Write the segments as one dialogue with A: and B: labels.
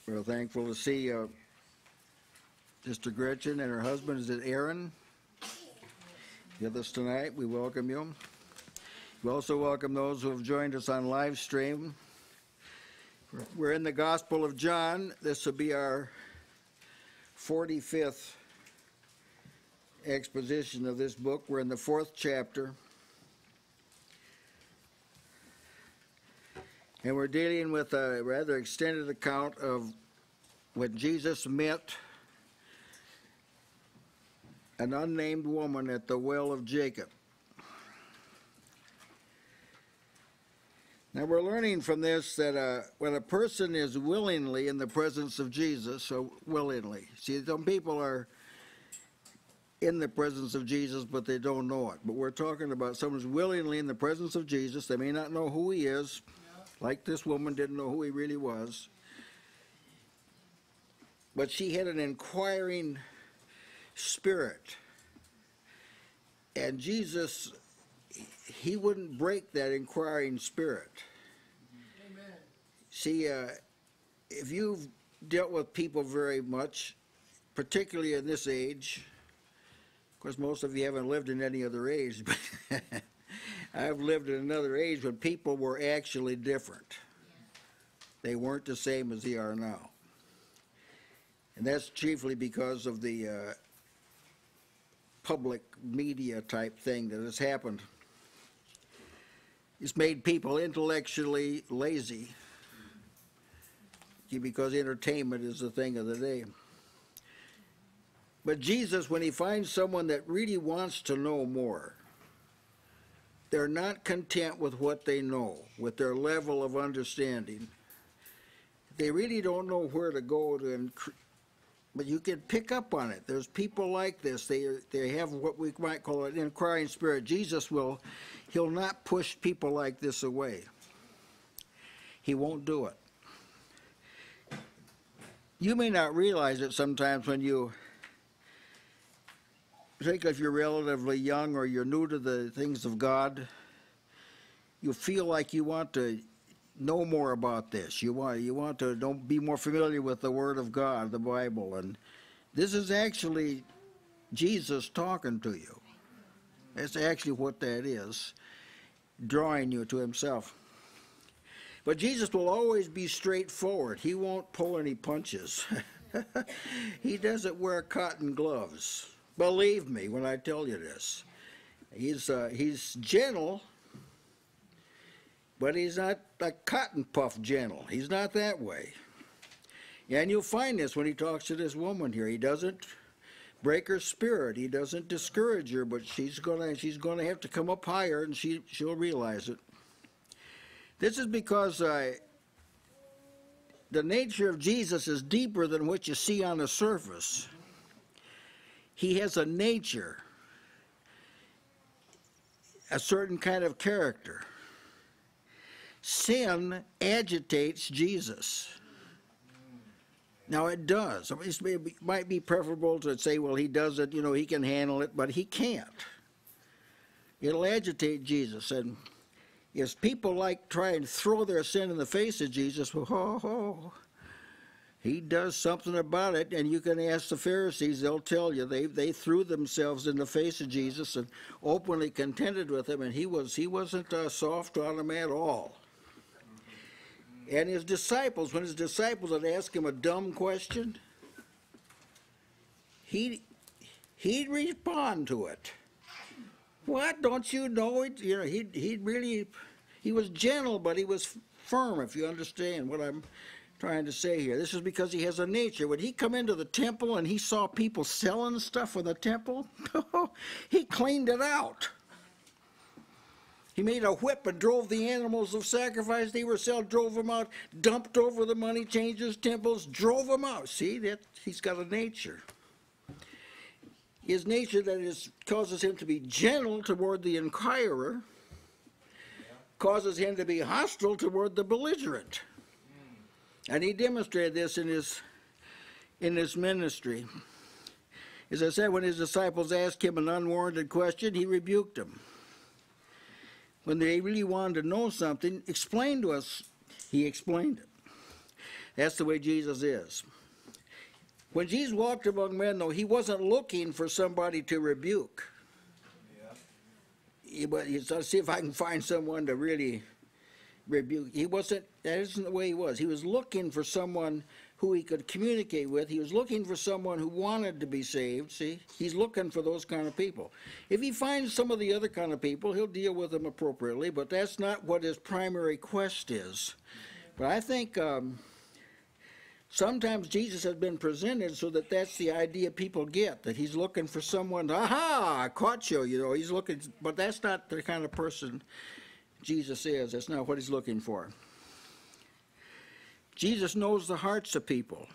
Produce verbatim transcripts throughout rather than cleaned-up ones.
A: We're thankful to see uh, Sister Gretchen and her husband, is it Aaron, with us tonight. We welcome you. We also welcome those who have joined us on live stream. We're in the Gospel of John. This will be our forty-fifth exposition of this book. We're in the fourth chapter. And we're dealing with a rather extended account of when Jesus met an unnamed woman at the well of Jacob. Now we're learning from this that uh, when a person is willingly in the presence of Jesus, so willingly. See, some people are in the presence of Jesus, but they don't know it. But we're talking about someone who's willingly in the presence of Jesus. They may not know who he is, like this woman didn't know who he really was. But she had an inquiring spirit. And Jesus, he wouldn't break that inquiring spirit. Amen. See, uh, if you've dealt with people very much, particularly in this age, of course most of you haven't lived in any other age, but I've lived in another age when people were actually different. They weren't the same as they are now. And that's chiefly because of the uh, public media type thing that has happened. It's made people intellectually lazy because entertainment is the thing of the day. But Jesus, when he finds someone that really wants to know more, they're not content with what they know, with their level of understanding. They really don't know where to go to, but you can pick up on it. There's people like this. They they have what we might call an inquiring spirit. Jesus will, he'll not push people like this away. He won't do it. You may not realize it sometimes when you, think if you're relatively young or you're new to the things of God, you feel like you want to know more about this. You want you want to don't be more familiar with the Word of God, the Bible, and this is actually Jesus talking to you. That's actually what that is, drawing you to himself. But Jesus will always be straightforward. He won't pull any punches. He doesn't wear cotton gloves. Believe me when I tell you this. He's uh, he's gentle, but he's not like cotton puff gentle. He's not that way. And you'll find this when he talks to this woman here. He doesn't break her spirit. He doesn't discourage her, but she's gonna she's gonna have to come up higher, and she she'll realize it. This is because uh, the nature of Jesus is deeper than what you see on the surface. He has a nature, a certain kind of character. Sin agitates Jesus. Now it does. It might be preferable to say, well, he does it, you know, he can handle it, but he can't. It'll agitate Jesus. And as people like try and throw their sin in the face of Jesus, well, oh, oh, he does something about it, and you can ask the Pharisees, they'll tell you, they they threw themselves in the face of Jesus and openly contended with him, and he, was, he wasn't uh, soft on them at all. And his disciples, when his disciples would ask him a dumb question, he'd, he'd respond to it. What, don't you know it? You know, he'd, he'd really, he was gentle, but he was firm, if you understand what I'm trying to say here. This is because he has a nature. When he come into the temple and he saw people selling stuff in the temple, he cleaned it out. He made a whip and drove the animals of sacrifice they were selling, drove them out, dumped over the money changers' temples, drove them out. See, that he's got a nature. His nature that is causes him to be gentle toward the inquirer, causes him to be hostile toward the belligerent. And he demonstrated this in his in his ministry. As I said, when his disciples asked him an unwarranted question, he rebuked them. When they really wanted to know something, explain to us, he explained it. That's the way Jesus is. When Jesus walked among men, though, he wasn't looking for somebody to rebuke. Yeah. He, but he said, see if I can find someone to really rebuke. He wasn't, that isn't the way he was. He was looking for someone who he could communicate with. He was looking for someone who wanted to be saved, see? He's looking for those kind of people. If he finds some of the other kind of people, he'll deal with them appropriately, but that's not what his primary quest is. But I think um, sometimes Jesus has been presented so that that's the idea people get, that he's looking for someone, aha, I caught you, you know, he's looking, but that's not the kind of person Jesus is. That's not what he's looking for. Jesus knows the hearts of people.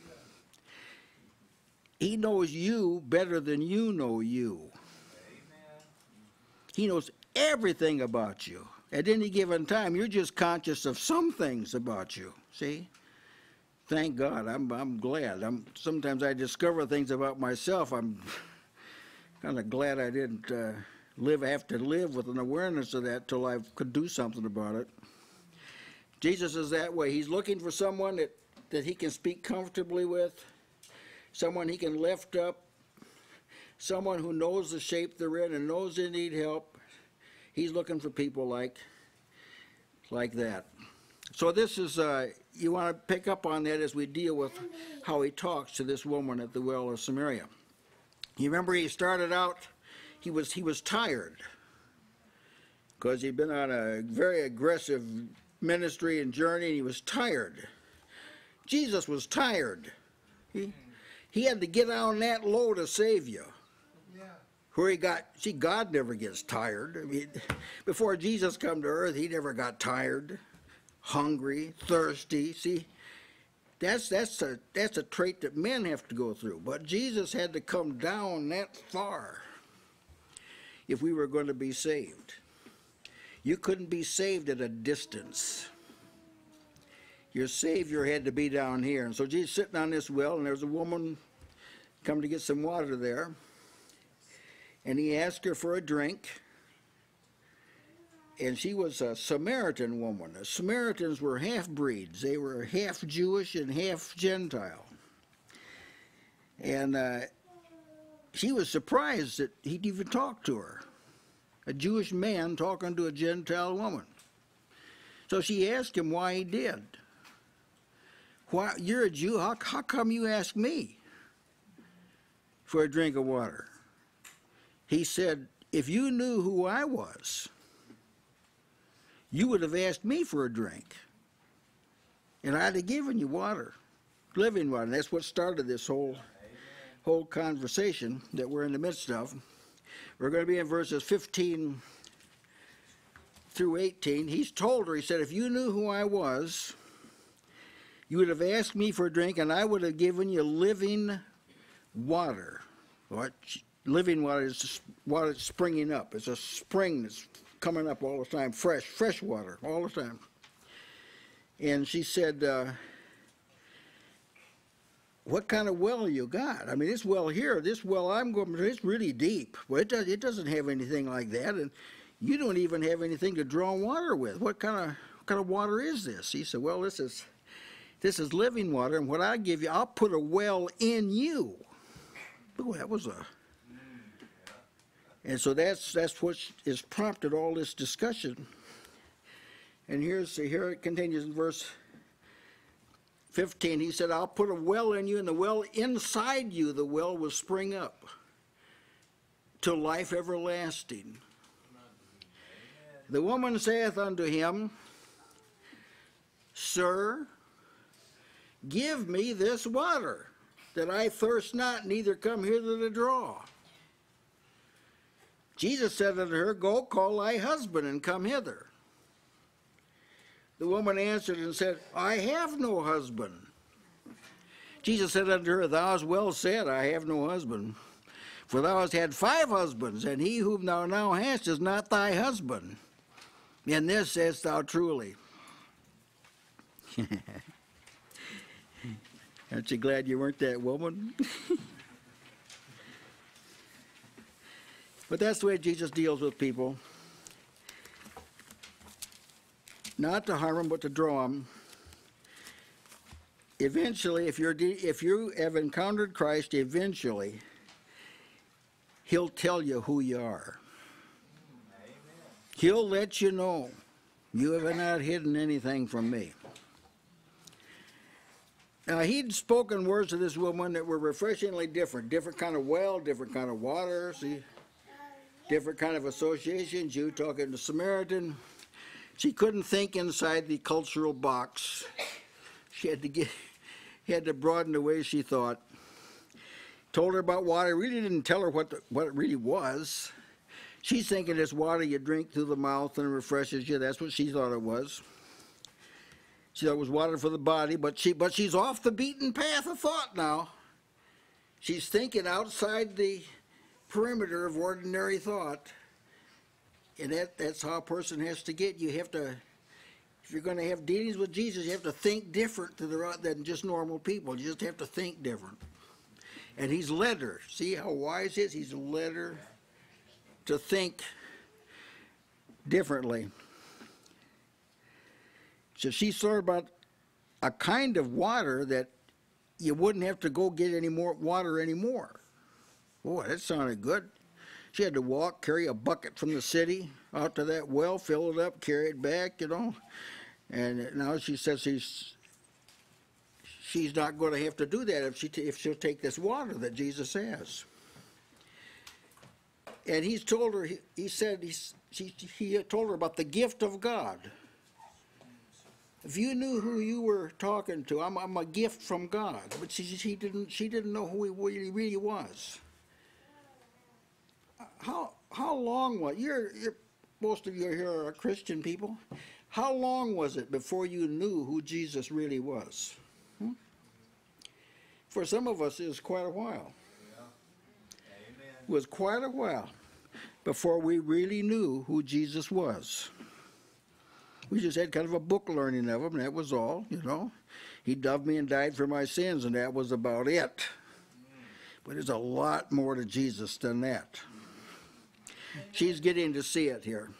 A: He knows you better than you know you. Amen. He knows everything about you. At any given time, you're just conscious of some things about you. See? Thank God. I'm, I'm glad. I'm, sometimes I discover things about myself. I'm kind of glad I didn't uh, live, have to live with an awareness of that till I could do something about it. Jesus is that way. He's looking for someone that, that he can speak comfortably with, someone he can lift up, someone who knows the shape they're in and knows they need help. He's looking for people like, like that. So this is, uh, you want to pick up on that as we deal with how he talks to this woman at the well of Samaria. You remember he started out, he was, he was tired because he'd been on a very aggressive ministry and journey, and he was tired. Jesus was tired. He, he had to get on that low to save you. Yeah. Where he got, see, God never gets tired. I mean, before Jesus come to earth, he never got tired, hungry, thirsty. See, that's, that's, a, that's a trait that men have to go through. But Jesus had to come down that far if we were going to be saved. You couldn't be saved at a distance. Your Savior had to be down here. And so Jesus sitting on this well, and there's a woman come to get some water there. And he asked her for a drink. And she was a Samaritan woman. The Samaritans were half-breeds. They were half Jewish and half Gentile. And uh, she was surprised that he'd even talk to her. A Jewish man talking to a Gentile woman. So she asked him why he did. Why, you're a Jew, how, how come you ask me for a drink of water? He said, if you knew who I was, you would have asked me for a drink. And I'd have given you water, living water. And that's what started this whole, whole conversation that we're in the midst of. We're going to be in verses fifteen through eighteen. He's told her, he said, if you knew who I was, you would have asked me for a drink, and I would have given you living water. What? Living water is water that's springing up. It's a spring that's coming up all the time, fresh, fresh water all the time. And she said, uh, what kind of well you got? I mean, this well here, this well I'm going to, it's really deep. Well, it, does, it doesn't have anything like that, and you don't even have anything to draw water with. What kind of what kind of water is this? He said, well, this is this is living water, and what I give you, I'll put a well in you. Oh, that was a... And so that's that's what has prompted all this discussion. And here's here it continues in verse fifteen. He said, I'll put a well in you, and the well inside you, the well will spring up to life everlasting. The woman saith unto him, Sir, give me this water, that I thirst not, neither come hither to draw. Jesus said unto her, Go, call thy husband, and come hither. The woman answered and said, I have no husband. Jesus said unto her, Thou hast well said, I have no husband. For thou hast had five husbands, and he whom thou now hast is not thy husband. In this sayest thou truly. Aren't you glad you weren't that woman? But that's the way Jesus deals with people. Not to harm them, but to draw them. eventually, if you're de- if you have encountered Christ, eventually, He'll tell you who you are. Amen. He'll let you know. You have not hidden anything from me. Now, he'd spoken words to this woman that were refreshingly different. Different kind of well, different kind of water, see? Different kind of association. Jew talking to Samaritan. She couldn't think inside the cultural box. She had to get, he had to broaden the way she thought. Told her about water. Really didn't tell her what the, what it really was. She's thinking it's water you drink through the mouth and it refreshes you. That's what she thought it was. She thought it was water for the body, but she but she's off the beaten path of thought now. She's thinking outside the perimeter of ordinary thought. And that, that's how a person has to get. You have to, if you're going to have dealings with Jesus, you have to think different to the, than just normal people. You just have to think different. And he's led her. See how wise he is? He's led her to think differently. So she thought about a kind of water that you wouldn't have to go get any more water anymore. Boy, that sounded good. She had to walk, carry a bucket from the city out to that well, fill it up, carry it back, you know. And now she says she's she's not going to have to do that if she if she'll take this water that Jesus has. And he's told her. He, he said he's, she, he told her about the gift of God. If you knew who you were talking to, I'm, I'm a gift from God. But she, she didn't. She didn't know who he really, really was. How how long was you're, you're most of you here are Christian people? How long was it before you knew who Jesus really was? Hmm? For some of us, it was quite a while. Yeah. Amen. It was quite a while before we really knew who Jesus was. We just had kind of a book learning of him, and that was all, you know. He loved me and died for my sins, and that was about it. Mm. But there's a lot more to Jesus than that. She's getting to see it here.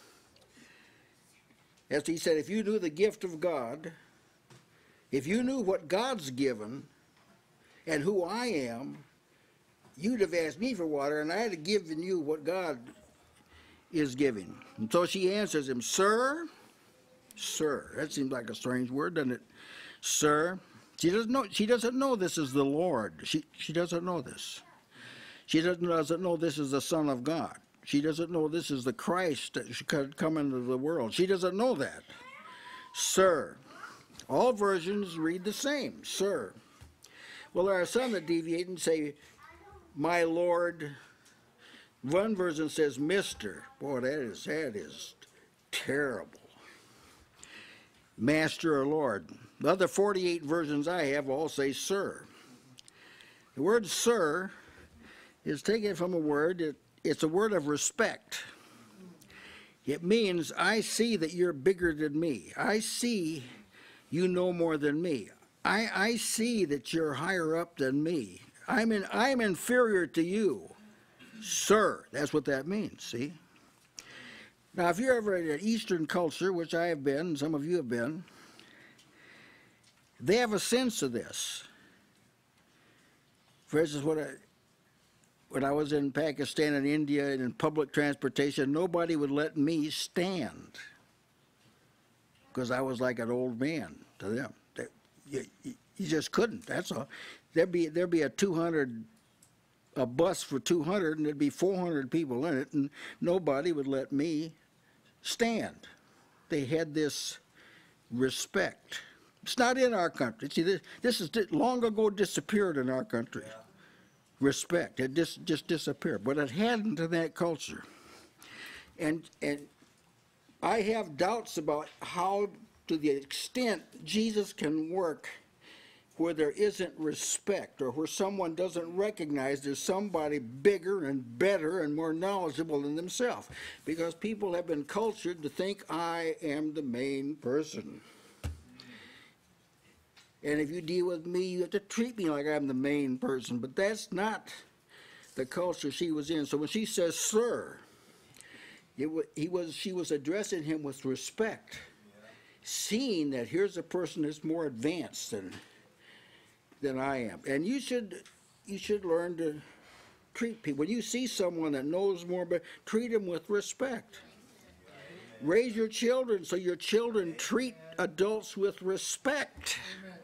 A: As he said, if you knew the gift of God, if you knew what God's given and who I am, you'd have asked me for water, and I'd have given you what God is giving. And so she answers him, Sir, Sir. That seems like a strange word, doesn't it? Sir. She doesn't know, she doesn't know this is the Lord. She, she doesn't know this. She doesn't, doesn't know this is the Son of God. She doesn't know this is the Christ that should come into the world. She doesn't know that. Sir. All versions read the same, Sir. Well, there are some that deviate and say, my Lord. One version says, Mister. Boy, that is, that is terrible. Master or Lord. The other forty-eight versions I have all say, Sir. The word Sir is taken from a word that it's a word of respect. It means I see that you're bigger than me. I see you know more than me. I, I see that you're higher up than me. I'm, in, I'm inferior to you. Sir, that's what that means, see? Now, if you're ever in an Eastern culture, which I have been, some of you have been, they have a sense of this. For instance, what I... When I was in Pakistan and India and in public transportation, nobody would let me stand because I was like an old man to them. They, you, you just couldn't. That's all. There'd be there'd be a two hundred, a bus for two hundred, and there'd be four hundred people in it, and nobody would let me stand. They had this respect. It's not in our country. See, this, this is long ago disappeared in our country. Yeah. Respect. It just, just disappeared. But it hadn't in that culture. And, and I have doubts about how, to the extent Jesus can work where there isn't respect or where someone doesn't recognize there's somebody bigger and better and more knowledgeable than themselves. Because people have been cultured to think I am the main person. And if you deal with me, you have to treat me like I'm the main person. But that's not the culture she was in. So when she says, Sir, it was, he was, she was addressing him with respect, yeah. Seeing that here's a person that's more advanced than, than I am. And you should, you should learn to treat people. When you see someone that knows more, but treat them with respect. Raise your children so your children treat adults with respect.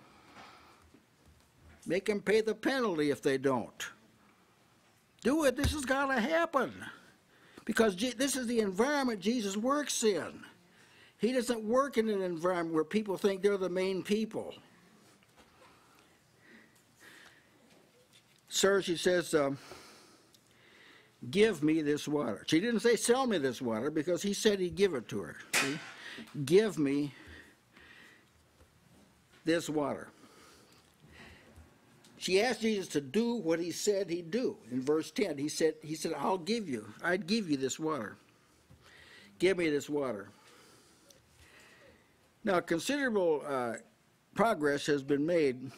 A: Make them pay the penalty if they don't. Do it. This has got to happen. Because this is the environment Jesus works in. He doesn't work in an environment where people think they're the main people. Sir, she says, um, give me this water. She didn't say sell me this water because he said he'd give it to her. See? Give me this water. She asked Jesus to do what he said he'd do. In verse ten, he said, he said, I'll give you, I'd give you this water. Give me this water. Now, considerable uh, progress has been made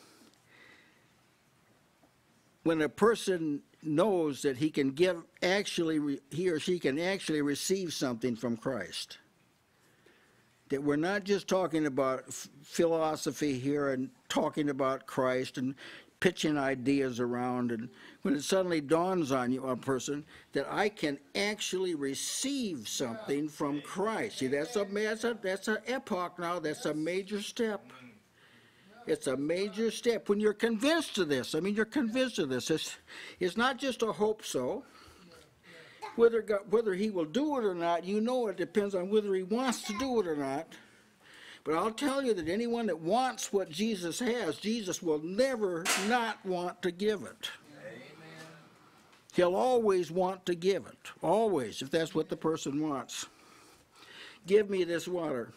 A: when a person knows that he can give, actually, he or she can actually receive something from Christ. That we're not just talking about philosophy here and talking about Christ and pitching ideas around, and when it suddenly dawns on you, a person, that I can actually receive something from Christ. See, that's a that's a that's an epoch now. That's a major step. It's a major step when you're convinced of this. I mean, you're convinced of this. It's it's not just a hope so. Whether, whether he will do it or not, you know it depends on whether he wants to do it or not. But I'll tell you that anyone that wants what Jesus has, Jesus will never not want to give it. Amen. He'll always want to give it. Always, if that's what the person wants. Give me this water.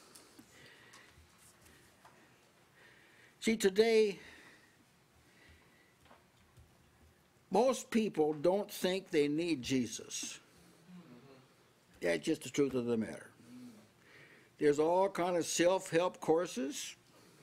A: See, today, most people don't think they need Jesus. That's just the truth of the matter. There's all kind of self-help courses,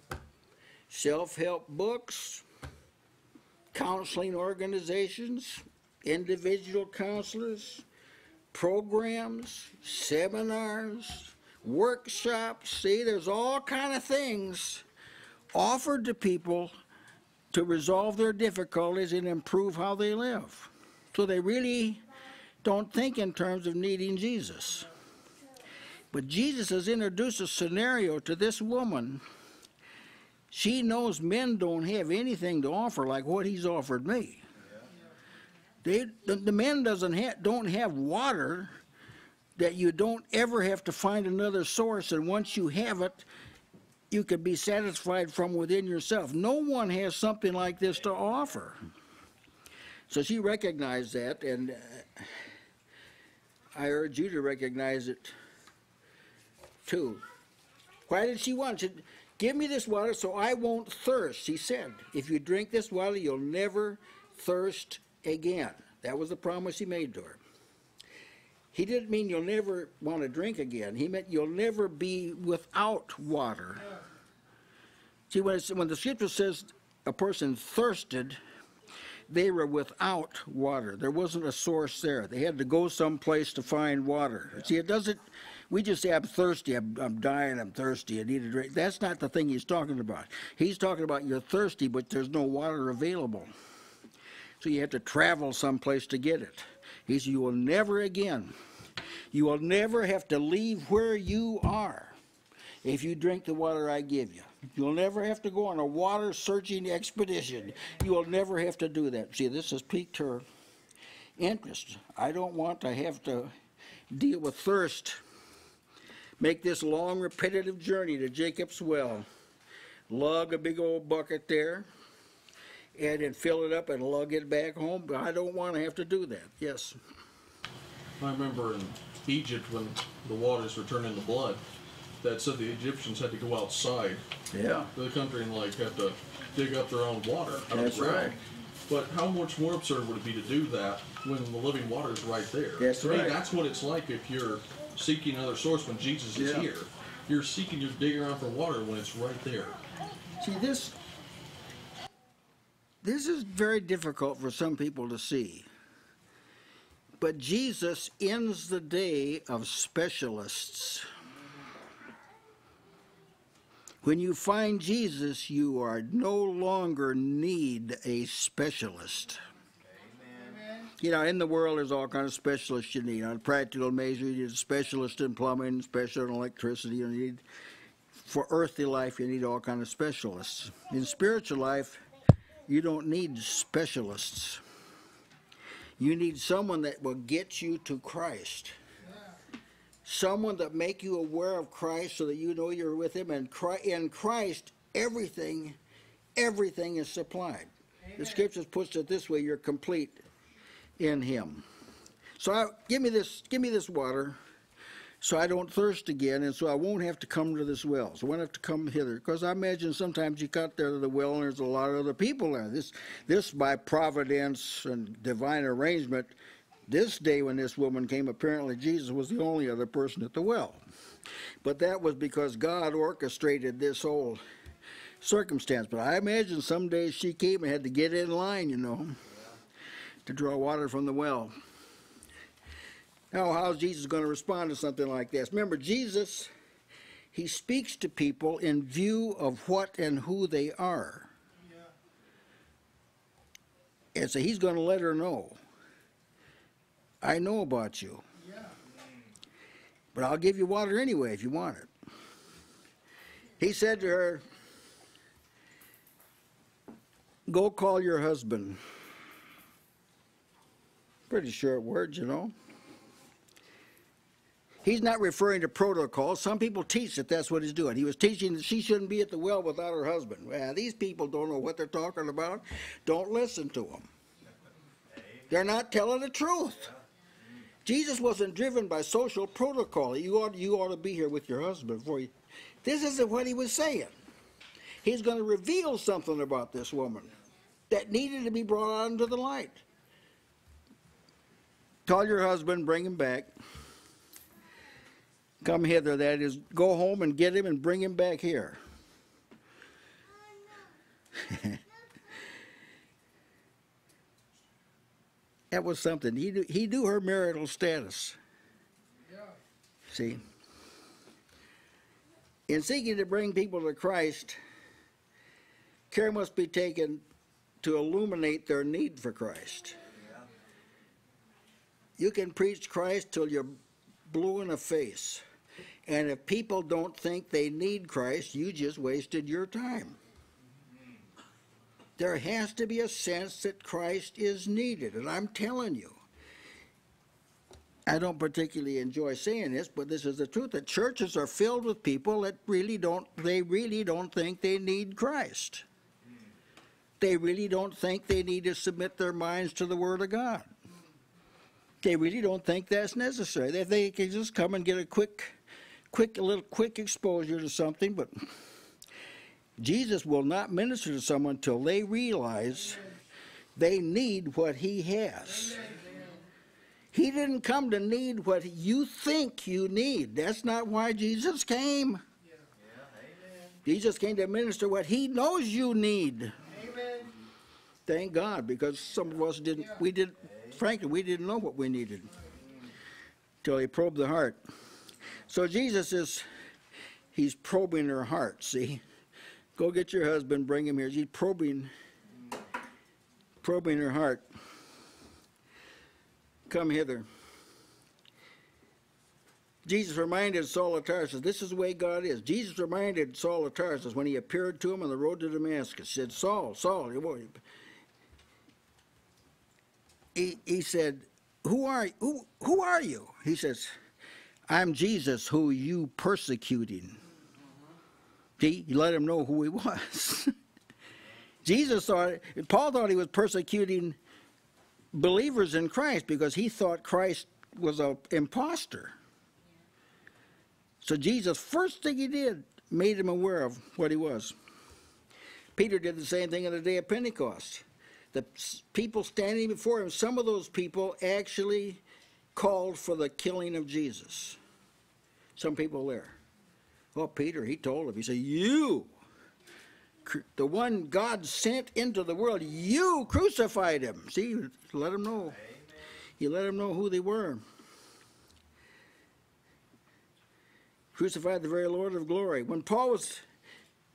A: self-help books, counseling organizations, individual counselors, programs, seminars, workshops. See, there's all kind of things offered to people to resolve their difficulties and improve how they live. So they really don't think in terms of needing Jesus. But Jesus has introduced a scenario to this woman. She knows men don't have anything to offer like what he's offered me. They, the, the men doesn't ha don't have water that you don't ever have to find another source, and once you have it, you can be satisfied from within yourself. No one has something like this to offer. So she recognized that, and uh, I urge you to recognize it too. Why did she want? She said, give me this water so I won't thirst. She said, if you drink this water, you'll never thirst again. That was the promise he made to her. He didn't mean you'll never want to drink again. He meant you'll never be without water. See, when, it's, when the scripture says a person thirsted, they were without water. There wasn't a source there. They had to go someplace to find water. See, it doesn't, we just say, I'm thirsty, I'm, I'm dying, I'm thirsty, I need a drink. That's not the thing he's talking about. He's talking about you're thirsty, but there's no water available. So you have to travel someplace to get it. He said, you will never again, you will never have to leave where you are if you drink the water I give you. You'll never have to go on a water-searching expedition. You will never have to do that. See, this has piqued her interest. I don't want to have to deal with thirst. Make this long, repetitive journey to Jacob's well. Lug a big old bucket there, and then fill it up and lug it back home. But I don't want to have to do that. Yes?
B: I remember in Egypt when the waters were turned into blood, that said the Egyptians had to go outside
A: yeah.
B: the country and like have to dig up their own water out
A: That's
B: of the ground.
A: right.
B: But how much more absurd would it be to do that when the living water is right there?
A: That's
B: to
A: right.
B: me, that's what it's like if you're seeking another source when Jesus is
A: Yeah.
B: here. You're seeking, you're digging around for water when it's right there.
A: See, this, this is very difficult for some people to see. But Jesus ends the day of specialists. When you find Jesus, you are no longer need a specialist. Amen. You know, in the world, there's all kinds of specialists you need. On a practical measure, you need a specialist in plumbing, specialist in electricity. You need, for earthly life, you need all kinds of specialists. In spiritual life, you don't need specialists. You need someone that will get you to Christ. Someone that make you aware of Christ so that you know you're with him. And in Christ, everything, everything is supplied. Amen. The scriptures puts it this way: you're complete in him. So I, give me this, give me this water, so I don't thirst again, and so I won't have to come to this well. So I won't have to come hither, because I imagine sometimes you got there to the well and there's a lot of other people there. This, this by providence and divine arrangement. This day when this woman came, apparently Jesus was the only other person at the well. But that was because God orchestrated this whole circumstance. But I imagine some days she came and had to get in line, you know, to draw water from the well. Now, how's Jesus going to respond to something like this? Remember, Jesus, he speaks to people in view of what and who they are. And so he's going to let her know, I know about you. Yeah. But I'll give you water anyway if you want it. He said to her, go call your husband. Pretty short words, you know. He's not referring to protocol. Some people teach that that's what he's doing. He was teaching that she shouldn't be at the well without her husband. Well, these people don't know what they're talking about. Don't listen to them. They're not telling the truth. Jesus wasn't driven by social protocol. You ought, you ought to be here with your husband before you. This isn't what he was saying. He's going to reveal something about this woman that needed to be brought out into the light. Call your husband, bring him back. Come hither, that is, go home and get him and bring him back here. That was something. He knew, he knew her marital status. Yeah. See? In seeking to bring people to Christ, care must be taken to illuminate their need for Christ. Yeah. You can preach Christ till you're blue in the face. And if people don't think they need Christ, you just wasted your time. There has to be a sense that Christ is needed. And I'm telling you, I don't particularly enjoy saying this, but this is the truth, that churches are filled with people that really don't, they really don't think they need Christ. They really don't think they need to submit their minds to the Word of God. They really don't think that's necessary. They, they can just come and get a quick, quick, a little quick exposure to something, but Jesus will not minister to someone until they realize they need what he has. He didn't come to need what you think you need. That's not why Jesus came. Jesus came to minister what he knows you need. Amen. Thank God, because some of us didn't, we did, frankly, we didn't know what we needed till he probed the heart. So Jesus is, he's probing her heart, see? Go get your husband, bring him here. He's probing, probing her heart. Come hither. Jesus reminded Saul of Tarsus, this is the way God is. Jesus reminded Saul of Tarsus when he appeared to him on the road to Damascus, said, Saul, Saul, he, he said, who are, who, who are you? He says, I'm Jesus who you persecuting. See, he let him know who he was. Jesus thought, Paul thought he was persecuting believers in Christ because he thought Christ was an imposter. So Jesus, first thing he did, made him aware of what he was. Peter did the same thing on the day of Pentecost. The people standing before him, some of those people actually called for the killing of Jesus. Some people there. Well, Peter, he told him, he said, you, the one God sent into the world, you crucified him. See, let him know. Amen. You let him know who they were. Crucified the very Lord of glory. When Paul was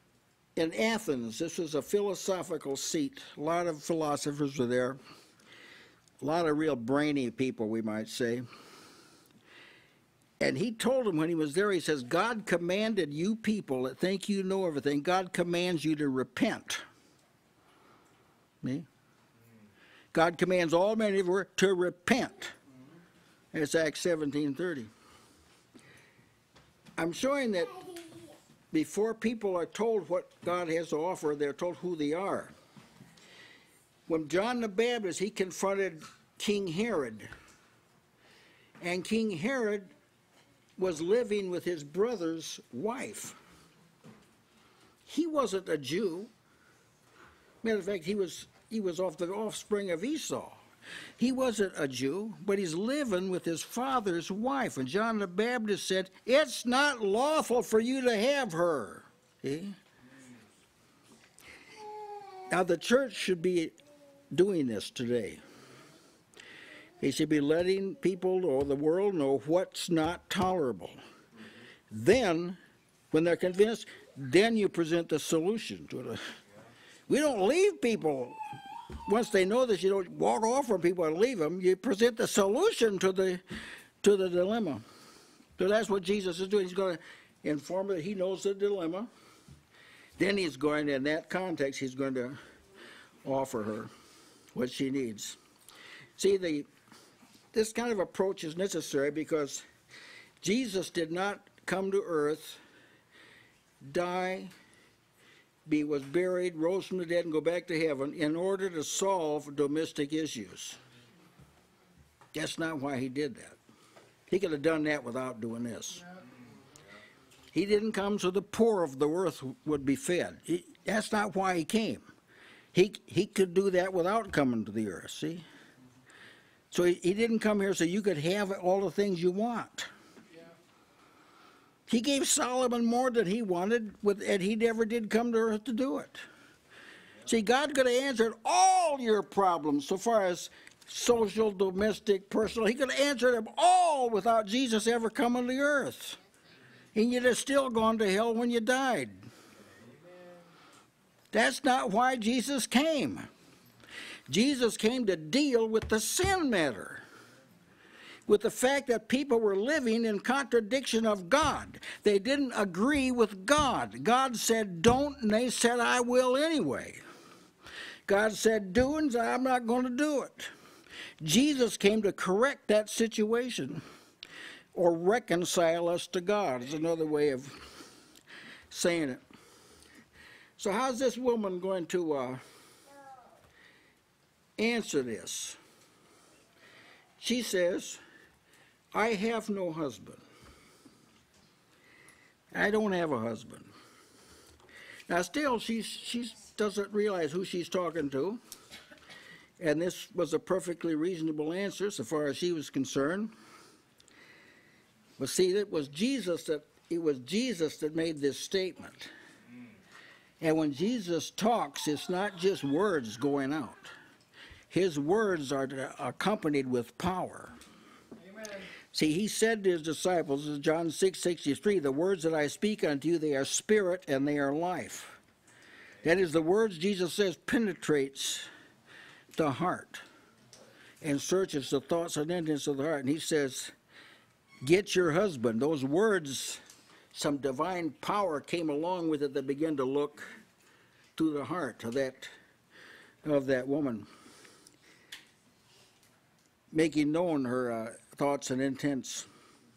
A: in Athens. This was a philosophical seat. A lot of philosophers were there. A lot of real brainy people, we might say. And he told them when he was there, he says, God commanded you people that think you know everything, God commands you to repent. Me? God commands all men everywhere to repent. That's Acts seventeen thirty. I'm showing that before people are told what God has to offer, they're told who they are. When John the Baptist, he confronted King Herod. And King Herod was living with his brother's wife. He wasn't a Jew. Matter of fact, he was, he was off the offspring of Esau. He wasn't a Jew, but he's living with his father's wife. And John the Baptist said, it's not lawful for you to have her. See? Now the church should be doing this today. They should be letting people or the world know what's not tolerable. Then, when they're convinced, then you present the solution to it. We don't leave people. Once they know this, you don't walk off from people and leave them. You present the solution to the to the dilemma. So that's what Jesus is doing. He's going to inform her that he knows the dilemma. Then he's going, in that context, he's going to offer her what she needs. See, the this kind of approach is necessary because Jesus did not come to earth, die, be was buried, rose from the dead, and go back to heaven in order to solve domestic issues. That's not why he did that. He could have done that without doing this. He didn't come so the poor of the earth would be fed. He, that's not why he came. He, he could do that without coming to the earth, see? So he, he didn't come here so you could have all the things you want. He gave Solomon more than he wanted, with, and he never did come to earth to do it. See, God could have answered all your problems so far as social, domestic, personal. He could have answered them all without Jesus ever coming to earth. And you'd have still gone to hell when you died. That's not why Jesus came. Jesus came to deal with the sin matter, with the fact that people were living in contradiction of God. They didn't agree with God. God said don't, and they said I will anyway. God said do, and I'm not going to do it. Jesus came to correct that situation, or reconcile us to God is another way of saying it. So how's this woman going to uh, answer this? She says, I have no husband. I don't have a husband. Now still, she she doesn't realize who she's talking to. And this was a perfectly reasonable answer so far as she was concerned. But see, it was Jesus that it was Jesus that made this statement. And when Jesus talks, it's not just words going out. His words are accompanied with power. Amen. See, he said to his disciples, in John six sixty-three, the words that I speak unto you, they are spirit and they are life. That is, the words Jesus says penetrates the heart and searches the thoughts and intents of the heart. And he says, get your husband. Those words, some divine power came along with it that began to look through the heart of that, of that woman, making known her uh, thoughts and intents.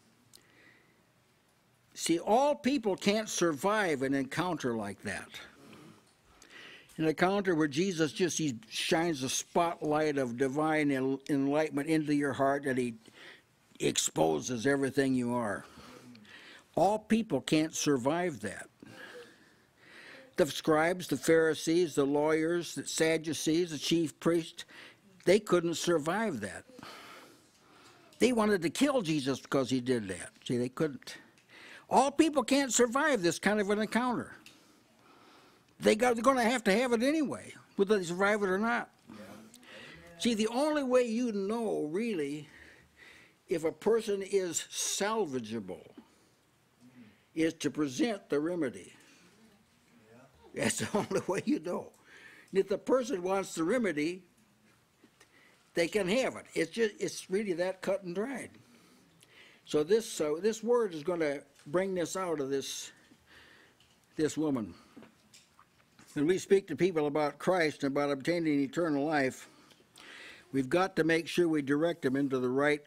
A: See, all people can't survive an encounter like that. An encounter where Jesus just he shines a spotlight of divine enlightenment into your heart and he exposes everything you are. All people can't survive that. The scribes, the Pharisees, the lawyers, the Sadducees, the chief priests, they couldn't survive that. They wanted to kill Jesus because he did that. See, they couldn't. All people can't survive this kind of an encounter. They got, they're going to have to have it anyway, whether they survive it or not. Yeah. See, the only way you know, really, if a person is salvageable, is to present the remedy. That's the only way you know. And if the person wants the remedy, they can have it. It's just, it's really that cut and dried. So this, uh, this word is going to bring this out of this, this woman. When we speak to people about Christ and about obtaining eternal life, we've got to make sure we direct them into the right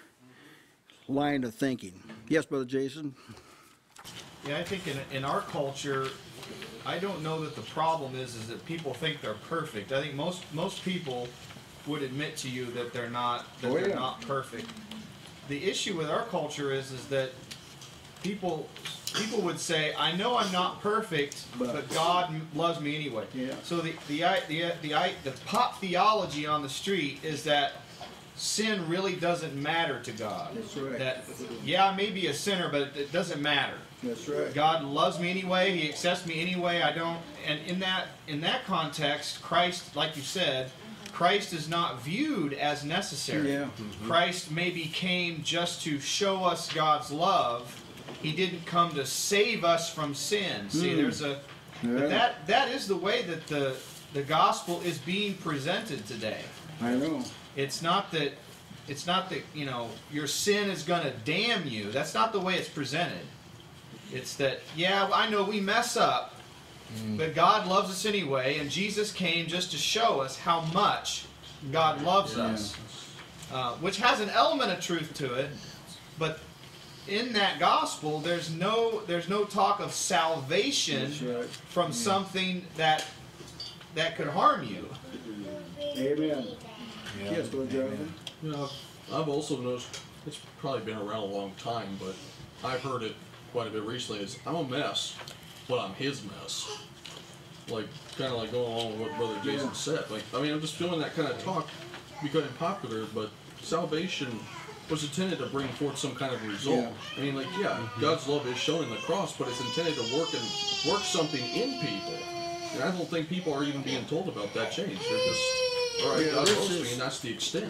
A: line of thinking. Yes, Brother Jason?
C: Yeah, I think in, in our culture, I don't know that the problem is is that people think they're perfect. I think most most people would admit to you that they're not that
A: Oh,
C: they're
A: yeah.
C: not perfect. The issue with our culture is is that people people would say, I know I'm not perfect, but,
A: But-
C: God m- loves me anyway.
A: Yeah.
C: So the the i- the i- the i- the pop theology on the street is that sin really doesn't matter to God.
A: That's right.
C: That yeah, I may be a sinner, but it doesn't matter.
A: That's right.
C: God loves me anyway. He accepts me anyway. I don't. And in that in that context, Christ, like you said, Christ is not viewed as necessary.
A: Yeah.
C: Christ maybe came just to show us God's love. He didn't come to save us from sin. See,
A: Mm.
C: there's a
A: Yeah.
C: but that that is the way that the the gospel is being presented today.
A: I know.
C: It's not that it's not that, you know, your sin is going to damn you. That's not the way it's presented. It's that, yeah, I know we mess up, but God loves us anyway, and Jesus came just to show us how much God loves
A: Yeah.
C: us, uh, which has an element of truth to it. But in that gospel, there's no there's no talk of salvation
A: That's right.
C: from something that that could harm you.
A: Amen. Yes, Brother Jonathan?
B: You know, I've also noticed, it's probably been around a long time, but I've heard it quite a bit recently, is I'm a mess, but I'm his mess. Like, kind of like going along with what Brother Jason
A: Yeah.
B: said. Like, I mean, I'm just feeling that kind of talk becoming popular, but salvation was intended to bring forth some kind of result.
A: Yeah.
B: I mean, like, yeah, God's love is shown in the cross, but it's intended to work and work something in people. And I don't think people are even being told about that change. They're just, all right,
A: Yeah,
B: God
A: this
B: loves
A: is-
B: me, and that's the extent.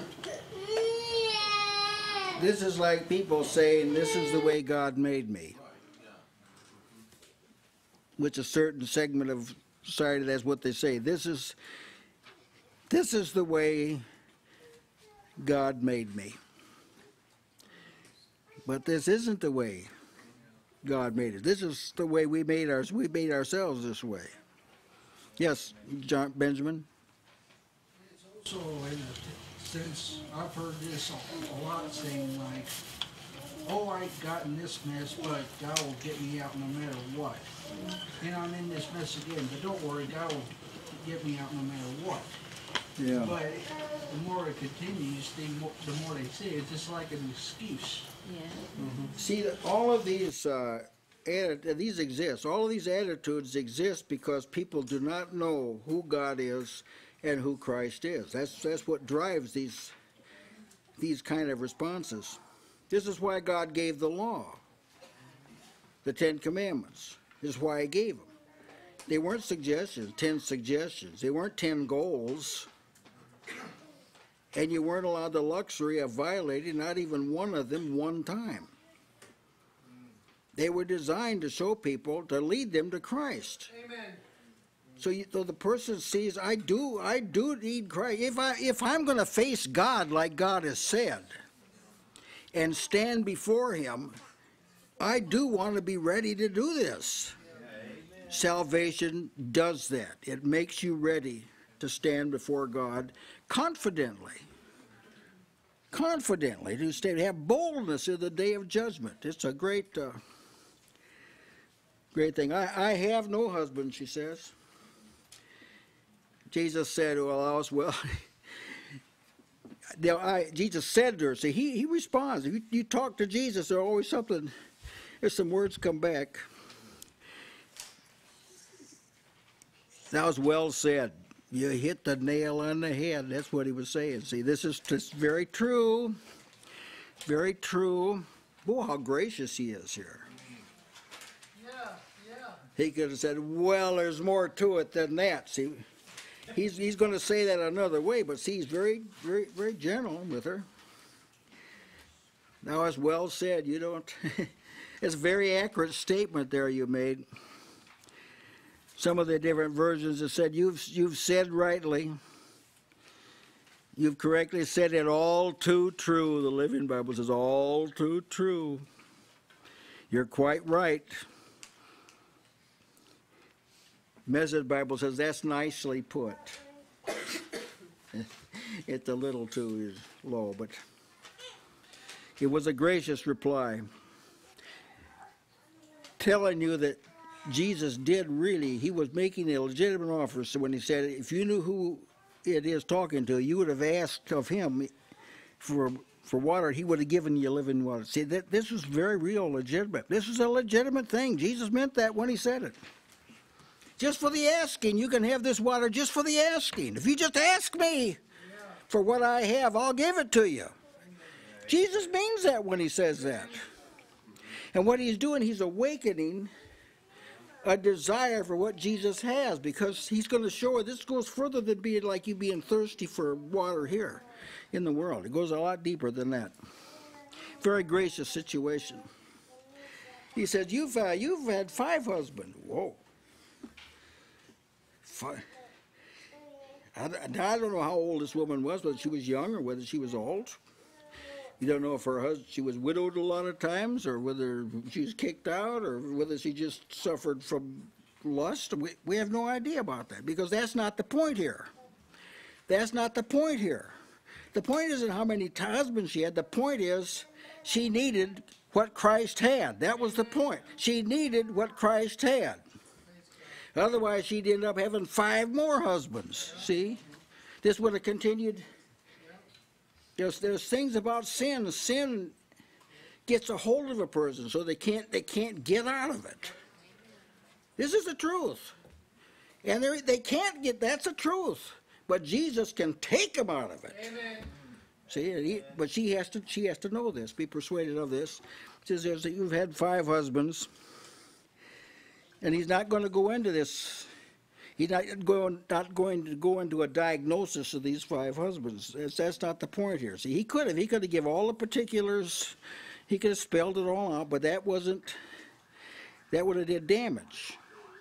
A: This is like people saying, this is the way God made me. Which a certain segment of society, that's what they say. This is, this is the way God made me. But this isn't the way God made it. This is the way we made ours. We made ourselves this way. Yes, John Benjamin.
D: It's also in a sense, I've heard this a, a lot, saying like, oh, I've gotten this mess, but God will get me out no matter what. And I'm in this mess again, but don't worry, God will get me out no matter what.
A: Yeah.
D: But the more it continues, the more, the more they say it's just like an excuse.
E: Yeah.
A: See, all of these uh, atti- these exist. All of these attitudes exist because people do not know who God is and who Christ is. That's that's what drives these these kind of responses. This is why God gave the law, the Ten Commandments. This is why He gave them. They weren't suggestions, ten suggestions. They weren't ten goals. And you weren't allowed the luxury of violating not even one of them one time. They were designed to show people, to lead them to Christ.
D: Amen.
A: So, you, so the person sees, I do, I do need Christ. If I, if I'm going to face God like God has said, and stand before Him, I do want to be ready to do this. Salvation does that. It makes you ready to stand before God confidently. Confidently, to stay, to have boldness in the day of judgment. It's a great, uh, great thing. I, I have no husband, she says. Jesus said to Elias, well, now I, Jesus said to her, see, he, he responds. If you, you talk to Jesus, there's always something, there's some words come back. That was well said. You hit the nail on the head. That's what he was saying. See, this is just very true. Very true. Boy, how gracious he is here.
D: Yeah, yeah.
A: He could have said, well, there's more to it than that. See, he's, he's going to say that another way, but see, he's very, very, very gentle with her. Now, as well said, you don't, it's a very accurate statement there you made. Some of the different versions have said, you've, you've said rightly. You've correctly said it, all too true. The Living Bible says, all too true. You're quite right. Message Bible says, that's nicely put. It's a little too low, but it was a gracious reply, telling you that Jesus did really, he was making a legitimate offer. So when he said, if you knew who it is talking to, you would have asked of him for for water, he would have given you living water. See, that this was very real, legitimate. This is a legitimate thing. Jesus meant that when he said it. Just for the asking, you can have this water just for the asking. If you just ask me for what I have, I'll give it to you. Jesus means that when he says that. And what he's doing, he's awakening a desire for what Jesus has, because he's going to show her this goes further than being like you being thirsty for water here in the world. It goes a lot deeper than that. Very gracious situation. He says, you've, uh, you've had five husbands. Whoa. Five. I, I don't know how old this woman was, whether she was young or whether she was old. You don't know if her husband, she was widowed a lot of times, or whether she was kicked out, or whether she just suffered from lust. We, we have no idea about that, because that's not the point here. That's not the point here. The point isn't how many husbands she had. The point is she needed what Christ had. That was the point. She needed what Christ had. Otherwise, she'd end up having five more husbands. See? This would have continued. There's, there's things about sin. Sin gets a hold of a person so they can't, they can't get out of it. This is the truth. And they can't get, that's the truth. But Jesus can take them out of it. Amen. See, he, but she has to, she has to know this, be persuaded of this. It says that you've had five husbands. And he's not going to go into this. He's not going, not going to go into a diagnosis of these five husbands. That's, that's not the point here. See, he could have. He could have given all the particulars. He could have spelled it all out, but that wasn't, that would have did damage.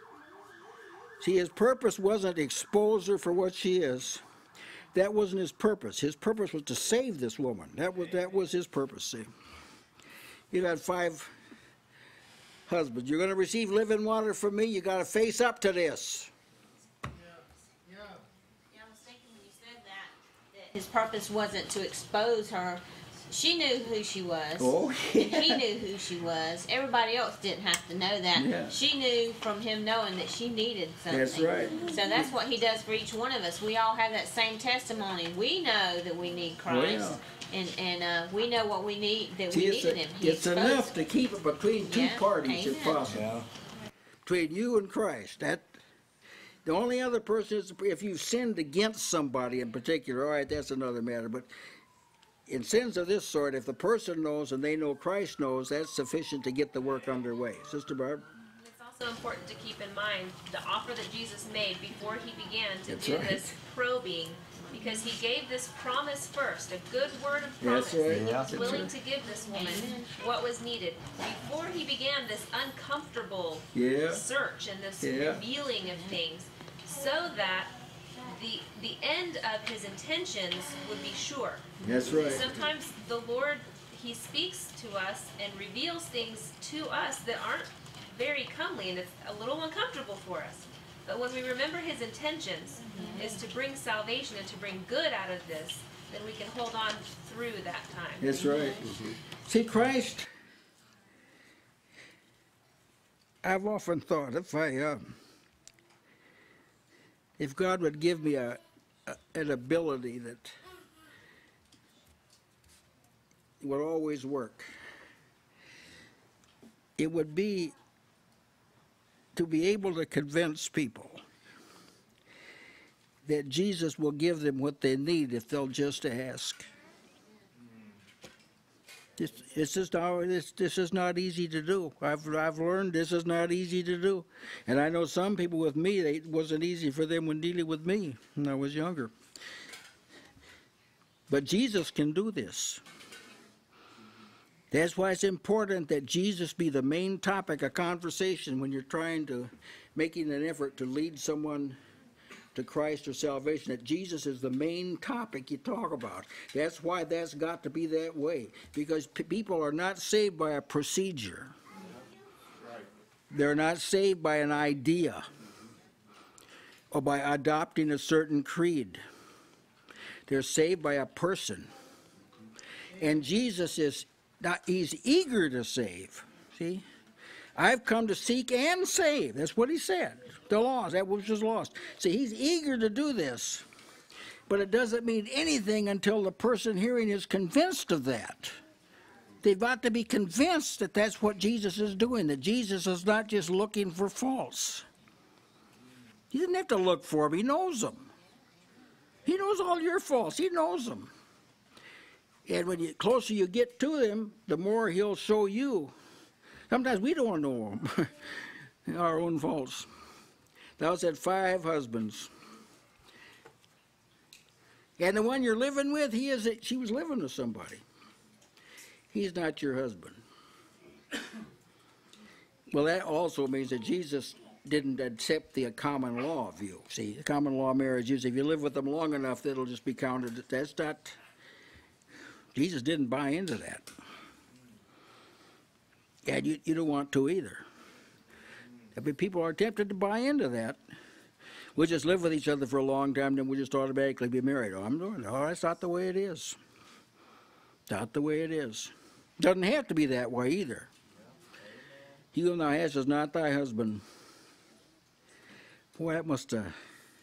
A: See, his purpose wasn't to expose her for what she is. That wasn't his purpose. His purpose was to save this woman. That was, that was his purpose, see. You had five husbands. You're going to receive living water from me. You got to face up to this.
E: Yeah, yeah. Yeah, I was thinking when you said that, that his purpose wasn't to expose her. She knew who she was.
A: Oh, yeah.
E: And he knew who she was. Everybody else didn't have to know that.
A: Yeah.
E: She knew from him knowing that she needed something.
A: That's right.
E: So that's what he does for each one of us. We all have that same testimony. We know that we need Christ.
A: Well, yeah.
E: And, and uh, we know what we need, that
A: See,
E: we
A: it's
E: needed
A: a,
E: him. He
A: it's
E: exposed
A: enough
E: it.
A: to keep it between two
E: Yeah,
A: parties, if
E: amen.
A: possible.
F: Yeah.
A: Between you and Christ. That the only other person is if you've sinned against somebody in particular. All right, that's another matter. But in sins of this sort, if the person knows and they know Christ knows, that's sufficient to get the work underway. Sister Barb?
G: It's also important to keep in mind the offer that Jesus made before he began to
A: That's
G: do
A: right.
G: this probing, because he gave this promise first, a good word of promise
A: That's right.
G: that he
F: Yeah.
G: was
A: That's
G: willing
A: right.
G: to give this woman what was needed before he began this uncomfortable
A: Yeah.
G: search and this
A: Yeah.
G: revealing of things, so that the the end of his intentions would be sure.
A: That's right.
G: Sometimes the Lord, he speaks to us and reveals things to us that aren't very comely, and it's a little uncomfortable for us. But when we remember his intentions is to bring salvation and to bring good out of this, then we can hold on through that time.
A: That's right. See, Christ, I've often thought if I, uh, if God would give me a, a an ability that would always work, it would be to be able to convince people that Jesus will give them what they need if they'll just ask. This, this, is not, this, this is not easy to do. I've, I've learned this is not easy to do. And I know some people with me, they, it wasn't easy for them when dealing with me when I was younger. But Jesus can do this. That's why it's important that Jesus be the main topic of conversation when you're trying to making an effort to lead someone to Christ or salvation, that Jesus is the main topic you talk about. That's why that's got to be that way, because p- people are not saved by a procedure. They're not saved by an idea or by adopting a certain creed. They're saved by a person. And Jesus is not, he's eager to save. See? I've come to seek and save. That's what he said. The lost, that which was lost. See, he's eager to do this. But it doesn't mean anything until the person hearing is convinced of that. They've got to be convinced that that's what Jesus is doing, that Jesus is not just looking for faults. He doesn't have to look for them. He knows them. He knows all your faults. He knows them. And when you closer you get to him, the more he'll show you. Sometimes we don't know them, our own faults. Thou had five husbands. And the one you're living with, he is. She was living with somebody. He's not your husband. Well, that also means that Jesus didn't accept the common law view. See, the common law marriage is if you live with them long enough, that'll just be counted. That's not. Jesus didn't buy into that. And you, you don't want to either. I mean, people are tempted to buy into that. We'll just live with each other for a long time, then we'll just automatically be married. Oh, I'm doing it. Oh, that's not the way it is. Not the way it is. Doesn't have to be that way either. He whom thou hast is not thy husband. Boy, that must have...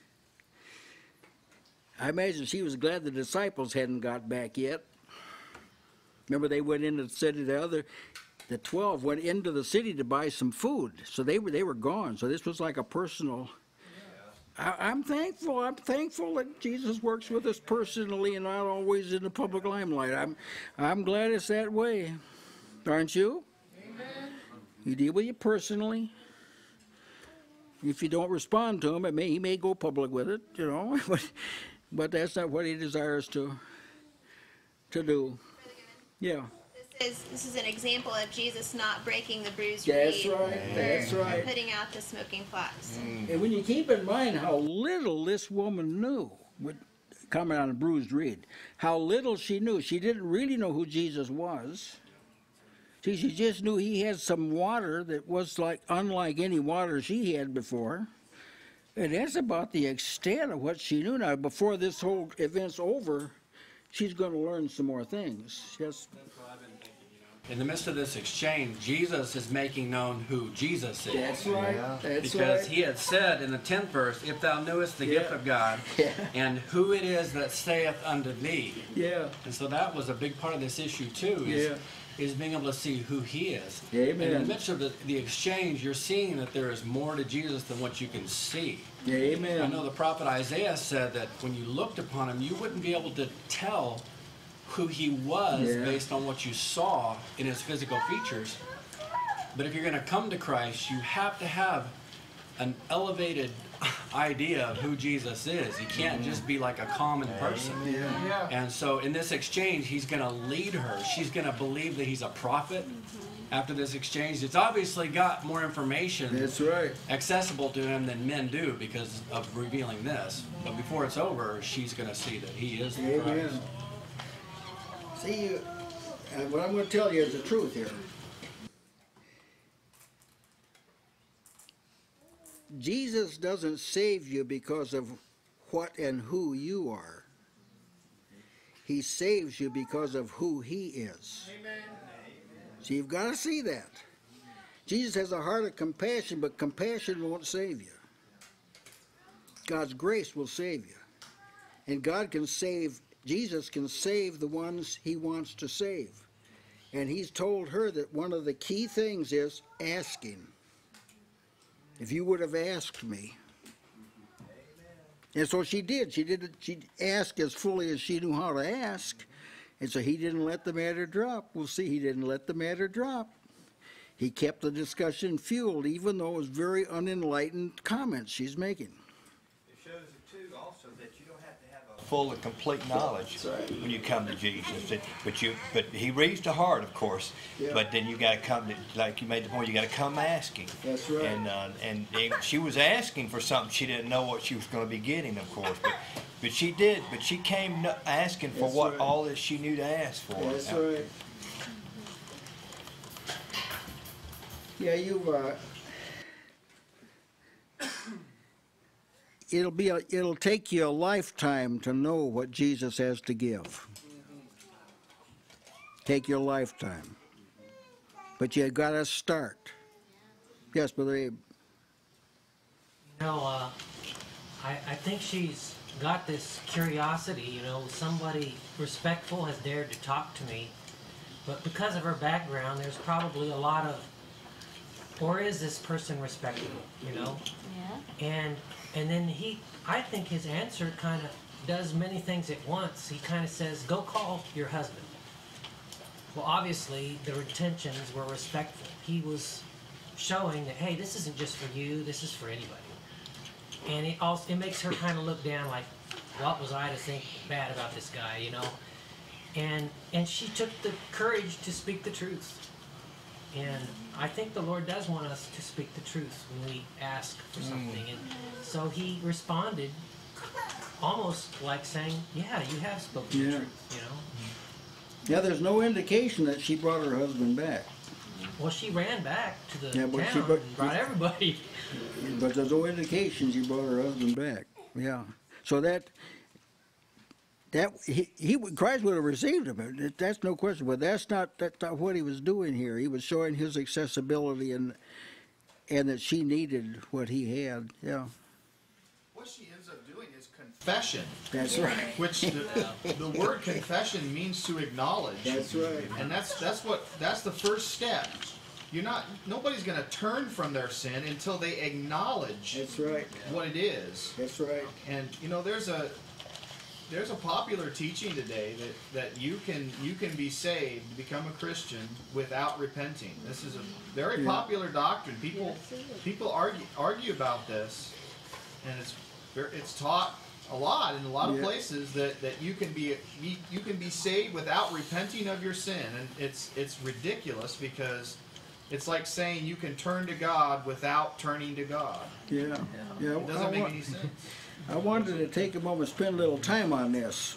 A: I imagine she was glad the disciples hadn't got back yet. Remember, they went into the city. The other, the twelve went into the city to buy some food, so they were they were gone. So this was like a personal. I, I'm thankful. I'm thankful that Jesus works with us personally and not always in the public limelight. I'm I'm glad it's that way, aren't you? Amen. He deal with you personally. If you don't respond to him, it may he may go public with it, you know. But but that's not what he desires to to do. Yeah.
F: This is this is an example of Jesus not breaking the bruised
A: That's
F: reed
A: right.
F: for,
A: That's
F: for
A: right.
F: putting out the smoking flax.
A: And when you keep in mind how little this woman knew, would comment on a bruised reed, how little she knew. She didn't really know who Jesus was. See, she just knew he had some water that was like unlike any water she had before. And that's about the extent of what she knew. Now, before this whole event's over, she's going to learn some more things. Yes.
H: In the midst of this exchange, Jesus is making known who Jesus is.
A: That's right.
I: Yeah.
A: That's
H: Because
A: right.
H: he had said in the tenth verse, if thou knewest the
A: Yeah.
H: gift of God,
A: Yeah.
H: and who it is that saith unto thee.
A: Yeah.
H: And so that was a big part of this issue too, is,
A: Yeah.
H: is being able to see who he is.
A: Amen.
H: And in the midst of the, the exchange, you're seeing that there is more to Jesus than what you can see.
A: Amen.
H: I know the prophet Isaiah said that when you looked upon him, you wouldn't be able to tell who he was
A: Yeah.
H: based on what you saw in his physical features. But if you're going to come to Christ, you have to have an elevated idea of who Jesus is. He can't just be like a common person.
D: Yeah.
H: And so in this exchange, he's going to lead her. She's going to believe that he's a prophet. After this exchange, it's obviously got more information
A: That's right.
H: accessible to him than men do because of revealing this. But before it's over, she's going to see that he is the Christ.
A: Amen. See, you, uh, what I'm going to tell you is the truth here. Jesus doesn't save you because of what and who you are. He saves you because of who he is. Amen. So you've got to see that. Jesus has a heart of compassion, but compassion won't save you. God's grace will save you. And God can save, Jesus can save the ones he wants to save. And he's told her that one of the key things is asking. If you would have asked me. And so she did. She did. She asked as fully as she knew how to ask. And so he didn't let the matter drop. We'll see, he didn't let the matter drop. He kept the discussion fueled, even though it was very unenlightened comments she's making.
I: It shows that too, also, that you don't have to have a full and complete knowledge when you come to Jesus. That- But you, but He reads the heart, of course.
A: Yeah.
I: But then you got to come to, like you made the point, you got to come asking.
A: That's right.
I: And uh, and they- she was asking for something she didn't know what she was going to be getting, of course. But but she did. But she came no- asking for
A: That's
I: what
A: right.
I: all that she knew to ask for.
A: That's right. Yeah, you've, uh, it'll be, a, it'll take you a lifetime to know what Jesus has to give. Take your lifetime. But you gotta start. Yes, Brother Abe.
J: You know, uh, I, I think she's got this curiosity, you know, somebody respectful has dared to talk to me, but because of her background, there's probably a lot of, or is this person respectable, you know?
E: Yeah.
J: And and then he, I think his answer kind of does many things at once. He kind of says, go call your husband. Well, obviously, the intentions were respectful. He was showing that, hey, this isn't just for you, this is for anybody. And it also, it makes her kind of look down like, what was I to think bad about this guy, you know? And and she took the courage to speak the truth. And I think the Lord does want us to speak the truth when we ask for something. And so he responded almost like saying, yeah, you have spoken
A: Yeah.
J: the truth, you know?
A: Yeah, there's no indication that she brought her husband back.
J: Well, she ran back to the
A: Yeah, but
J: town
A: she brought-
J: and brought everybody.
A: But there's no indication she brought her husband back. Yeah. So that, that he, he would- Christ would have received him. It- That's no question. But that's not that's not what he was doing here. He was showing his accessibility and and that she needed what he had. Yeah.
C: What she ends up doing is confession,
A: That's right.
C: which the, the word confession means to acknowledge.
A: That's right.
C: And that's that's what that's the first step. You're not nobody's going to turn from their sin until they acknowledge
A: That's right.
C: what it is.
A: That's right.
C: And you know, there's a there's a popular teaching today that, that you can you can be saved, become a Christian without repenting. This is a very
A: Yeah.
C: popular doctrine. People people argue argue about this, and it's ver- it's taught a lot in a lot of
A: Yeah.
C: places that, that you can be you, you can be saved without repenting of your sin, and it's it's ridiculous because it's like saying you can turn to God without turning to God.
A: Yeah. Yeah.
C: It doesn't
A: I
C: make
A: want-
C: any sense.
A: I wanted to take a moment, spend a little time on this.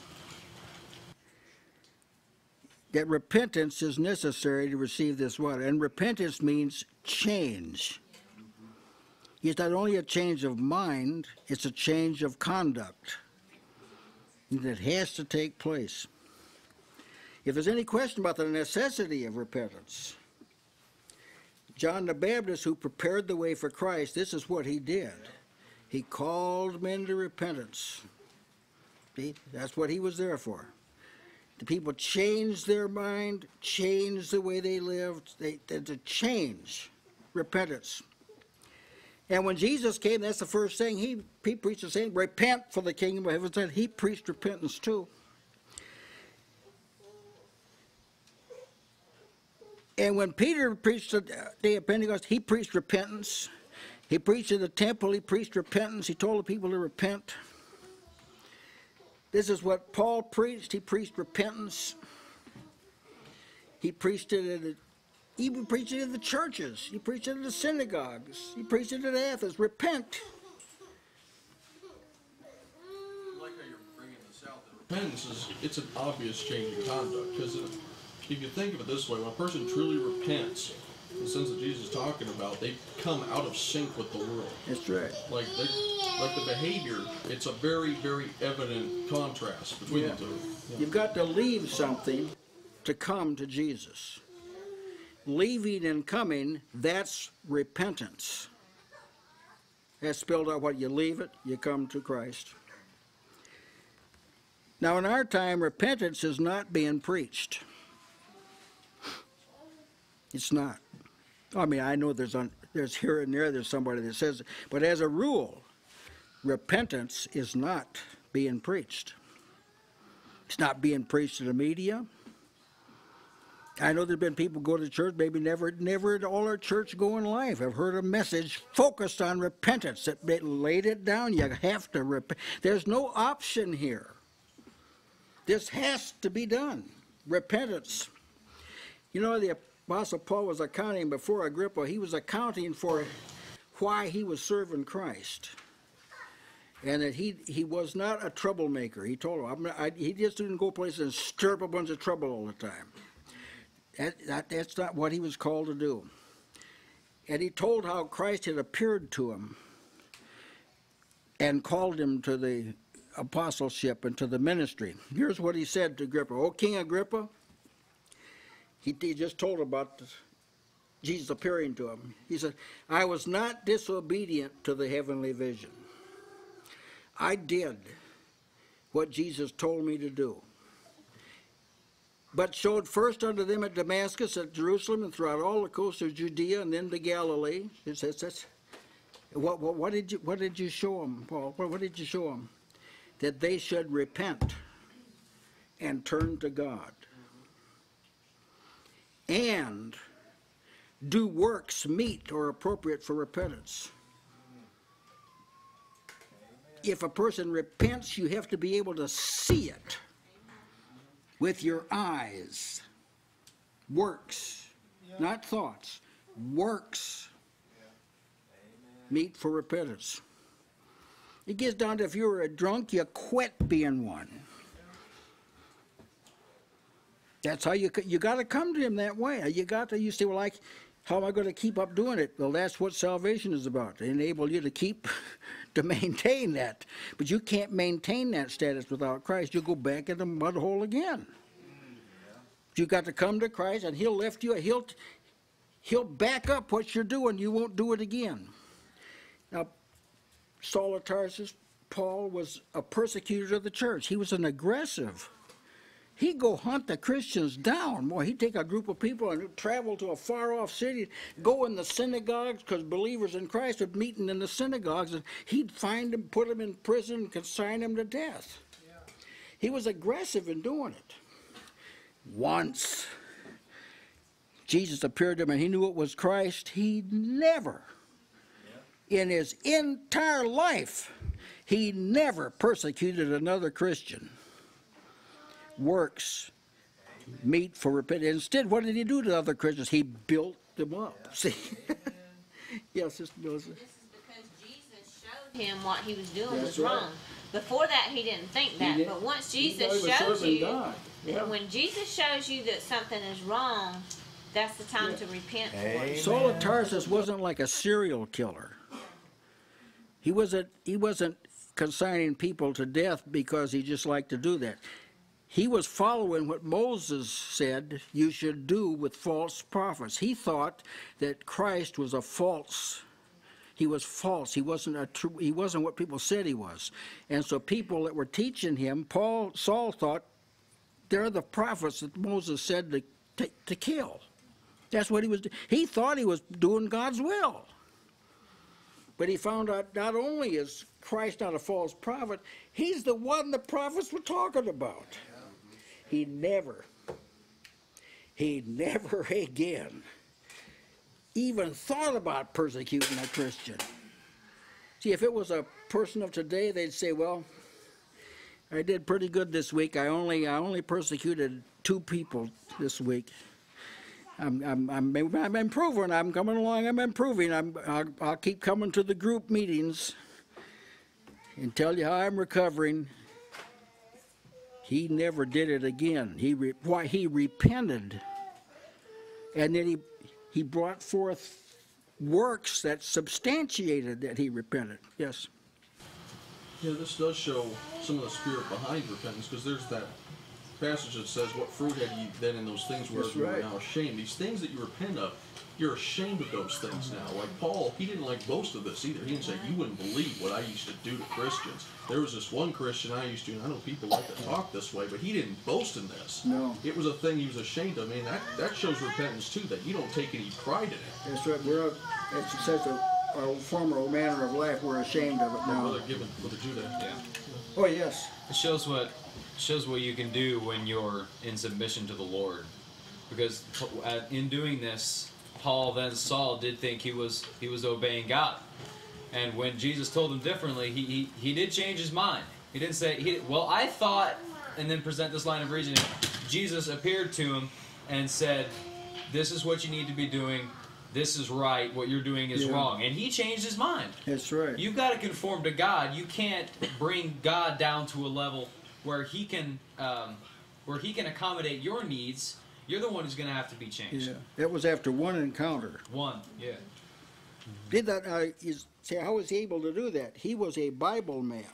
A: That repentance is necessary to receive this water. And repentance means change. It's not only a change of mind, it's a change of conduct that has to take place. If there's any question about the necessity of repentance, John the Baptist, who prepared the way for Christ, this is what he did. He called men to repentance. See, that's what he was there for. The people changed their mind, changed the way they lived. They, they to change, repentance. And when Jesus came, that's the first thing he, he preached the same, repent for the kingdom of heaven. He preached repentance too. And when Peter preached the day of Pentecost, he preached repentance. He preached in the temple, he preached repentance. He told the people to repent. This is what Paul preached. He preached repentance. He preached it, in the, even preached it in the churches. He preached it in the synagogues. He preached it in Athens. Repent.
B: I like how you're bringing this out. That repentance is it's an obvious change in conduct because if, if you think of it this way, when a person truly repents, in the sense that Jesus is talking about, they come out of sync with the world.
A: That's right.
B: Like they, like the behavior, it's a very, very evident contrast between
A: Yeah.
B: the two. Yeah.
A: You've got to leave something to come to Jesus. Leaving and coming, that's repentance. That's spelled out what you leave it, you come to Christ. Now, in our time, repentance is not being preached. It's not. I mean, I know there's on, there's here and there, there's somebody that says, but as a rule, repentance is not being preached. It's not being preached in the media. I know there's been people go to church, maybe never, never at all our church go in life. I've heard a message focused on repentance. It, it laid it down. You have to repent. There's no option here. This has to be done. Repentance. You know, the Apostle Paul was accounting before Agrippa. He was accounting for why he was serving Christ. And that he he was not a troublemaker. He told him, I'm not, I, he just didn't go places and stir up a bunch of trouble all the time. That, that, that's not what he was called to do. And he told how Christ had appeared to him and called him to the apostleship and to the ministry. Here's what he said to Agrippa. "O King Agrippa," he, he just told about Jesus appearing to him. He said, "I was not disobedient to the heavenly vision. I did what Jesus told me to do, but showed first unto them at Damascus, at Jerusalem, and throughout all the coast of Judea, and then to Galilee." It says, that's, what, what, what, did you, what did you show them, Paul? What, what did you show them? That they should repent and turn to God and do works meet or appropriate for repentance. If a person repents, you have to be able to see it with your eyes. Works, not thoughts. Works meet for repentance. It gets down to if you were a drunk, you quit being one. That's how you you got to come to him that way. You got to. You say, "Well, like, how am I going to keep up doing it?" Well, that's what salvation is about. To enable you to keep, to maintain that. But you can't maintain that status without Christ. You'll go back in the mud hole again. You got to come to Christ, and He'll lift you. He'll He'll back up what you're doing. You won't do it again. Now, Saul of Tarsus, Paul, was a persecutor of the church. He was an aggressive. He'd go hunt the Christians down. Boy, he'd take a group of people and travel to a far-off city, go in the synagogues, because believers in Christ would meet in the synagogues, and he'd find them, put them in prison, consign them to death. Yeah. He was aggressive in doing it. Once Jesus appeared to him and he knew it was Christ, he never, yeah. in his entire life, he never persecuted another Christian. Works meet for repentance. Instead, what did he do to other Christians? He built them up. Yeah. See? Yes, Sister Melissa.
E: This is because Jesus showed him what he was doing
A: That's
E: was
A: right.
E: wrong. Before that, he didn't think that.
A: Did.
E: But once
A: He
E: Jesus
A: thought he was
E: shows
A: serving
E: you,
A: God. Yeah.
E: when Jesus shows you that something is wrong, that's the time
A: Yeah.
E: to repent for
I: Amen.
E: it.
A: Saul of Tarsus wasn't like a serial killer. He wasn't. He wasn't consigning people to death because he just liked to do that. He was following what Moses said you should do with false prophets. He thought that Christ was a false. He was false. He wasn't a true. He wasn't what people said he was. And so people that were teaching him, Paul, Saul thought, they're the prophets that Moses said to to, to kill. That's what he was. He thought he was doing God's will. But he found out not only is Christ not a false prophet, he's the one the prophets were talking about. He never, he never again even thought about persecuting a Christian. See, if it was a person of today, they'd say, "Well, I did pretty good this week. I only, I only persecuted two people this week. I'm, I'm, I'm, I'm improving. I'm coming along. I'm improving. I'm, I'll, I'll keep coming to the group meetings and tell you how I'm recovering." He never did it again. He re, why he repented, and then he he brought forth works that substantiated that he repented. Yes.
B: Yeah, this does show some of the spirit behind repentance, because there's that passage that says, "What fruit had ye then in those things where
A: That's
B: you are
A: right.
B: now ashamed?" These things that you repent of, you're ashamed of those things now. Like Paul, he didn't like boast of this either. He didn't say, "You wouldn't believe what I used to do to Christians." There was this one Christian I used to, and I know people like to talk this way, but he didn't boast in this.
A: No.
B: It was a thing he was ashamed of. I mean, that, that shows repentance too, that you don't take any pride in it.
A: That's right. We're a, it's such a, a former manner of life. We're ashamed of it now.
B: Brother Gibbon, Brother Judah.
K: Yeah.
A: Oh yes.
K: It shows what shows what you can do when you're in submission to the Lord.
C: because uh, in doing this, Paul then Saul did think he was he was obeying God, and when Jesus told him differently, he he, he did change his mind. He didn't say, he, well, I thought, and then present this line of reasoning. Jesus appeared to him and said, this is what you need to be doing. This is right. What you're doing is
A: Yeah.
C: wrong. And he changed his mind.
A: That's right.
C: You've got to conform to God. You can't bring God down to a level where he can, um, where he can accommodate your needs. You're the one who's going to have to be changed.
A: Yeah. That was after one encounter.
C: One, yeah.
A: Did that? Uh, is, say, how was he able to do that? He was a Bible man.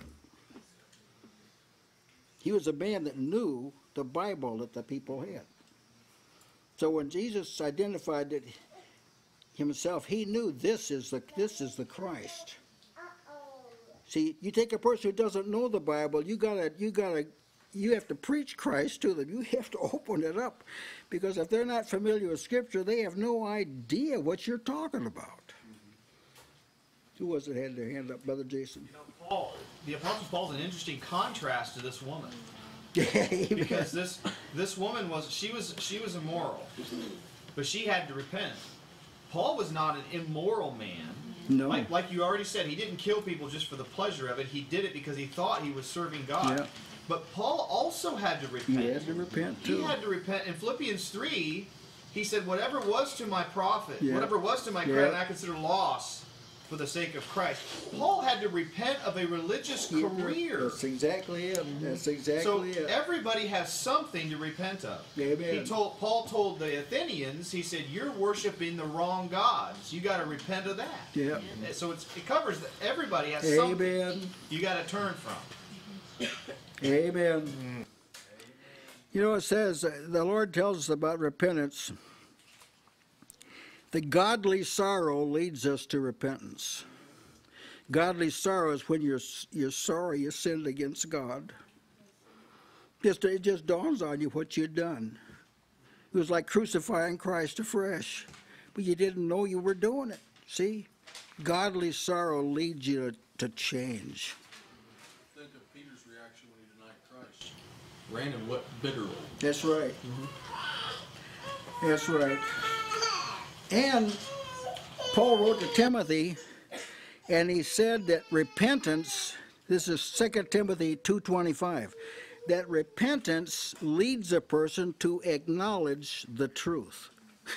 A: He was a man that knew the Bible that the people had. So when Jesus identified it himself, he knew this is the this is the Christ. See, you take a person who doesn't know the Bible, you gotta you gotta you have to preach Christ to them. You have to open it up, because if they're not familiar with Scripture, they have no idea what you're talking about. Who was it had their hand up, Brother Jason?
C: You know, Paul, the Apostle Paul's an interesting contrast to this woman.
A: Amen.
C: Because this this woman was she was she was immoral, but she had to repent. Paul was not an immoral man.
A: No.
C: Like, like you already said, he didn't kill people just for the pleasure of it. He did it because he thought he was serving God.
A: Yeah.
C: But Paul also had to repent.
A: He had to repent too.
C: He had to repent. In Philippians three, he said, whatever was to my profit,
A: Yeah.
C: whatever was to my
A: Yeah.
C: credit, I consider loss for the sake of Christ. Paul had to repent of a religious career.
A: That's exactly it. That's
C: So
A: exactly it.
C: everybody has something to repent of.
A: Amen.
C: He told Paul told the Athenians, he said, you're worshiping the wrong gods. You got to repent of that.
A: Yeah.
C: So it's, it covers that everybody has something
A: Amen.
C: you got to turn from.
A: Amen. You know, it says, uh, the Lord tells us about repentance. The godly sorrow leads us to repentance. Godly sorrow is when you're, you're sorry you sinned against God. Just, it just dawns on you what you'd done. It was like crucifying Christ afresh, but you didn't know you were doing it. See? Godly sorrow leads you to, to change.
B: Think of Peter's reaction when he denied Christ. Ran and wept bitterly.
A: That's right. Mm-hmm. That's right. And Paul wrote to Timothy, and he said that repentance, this is Second Timothy two twenty-five, that repentance leads a person to acknowledge the truth.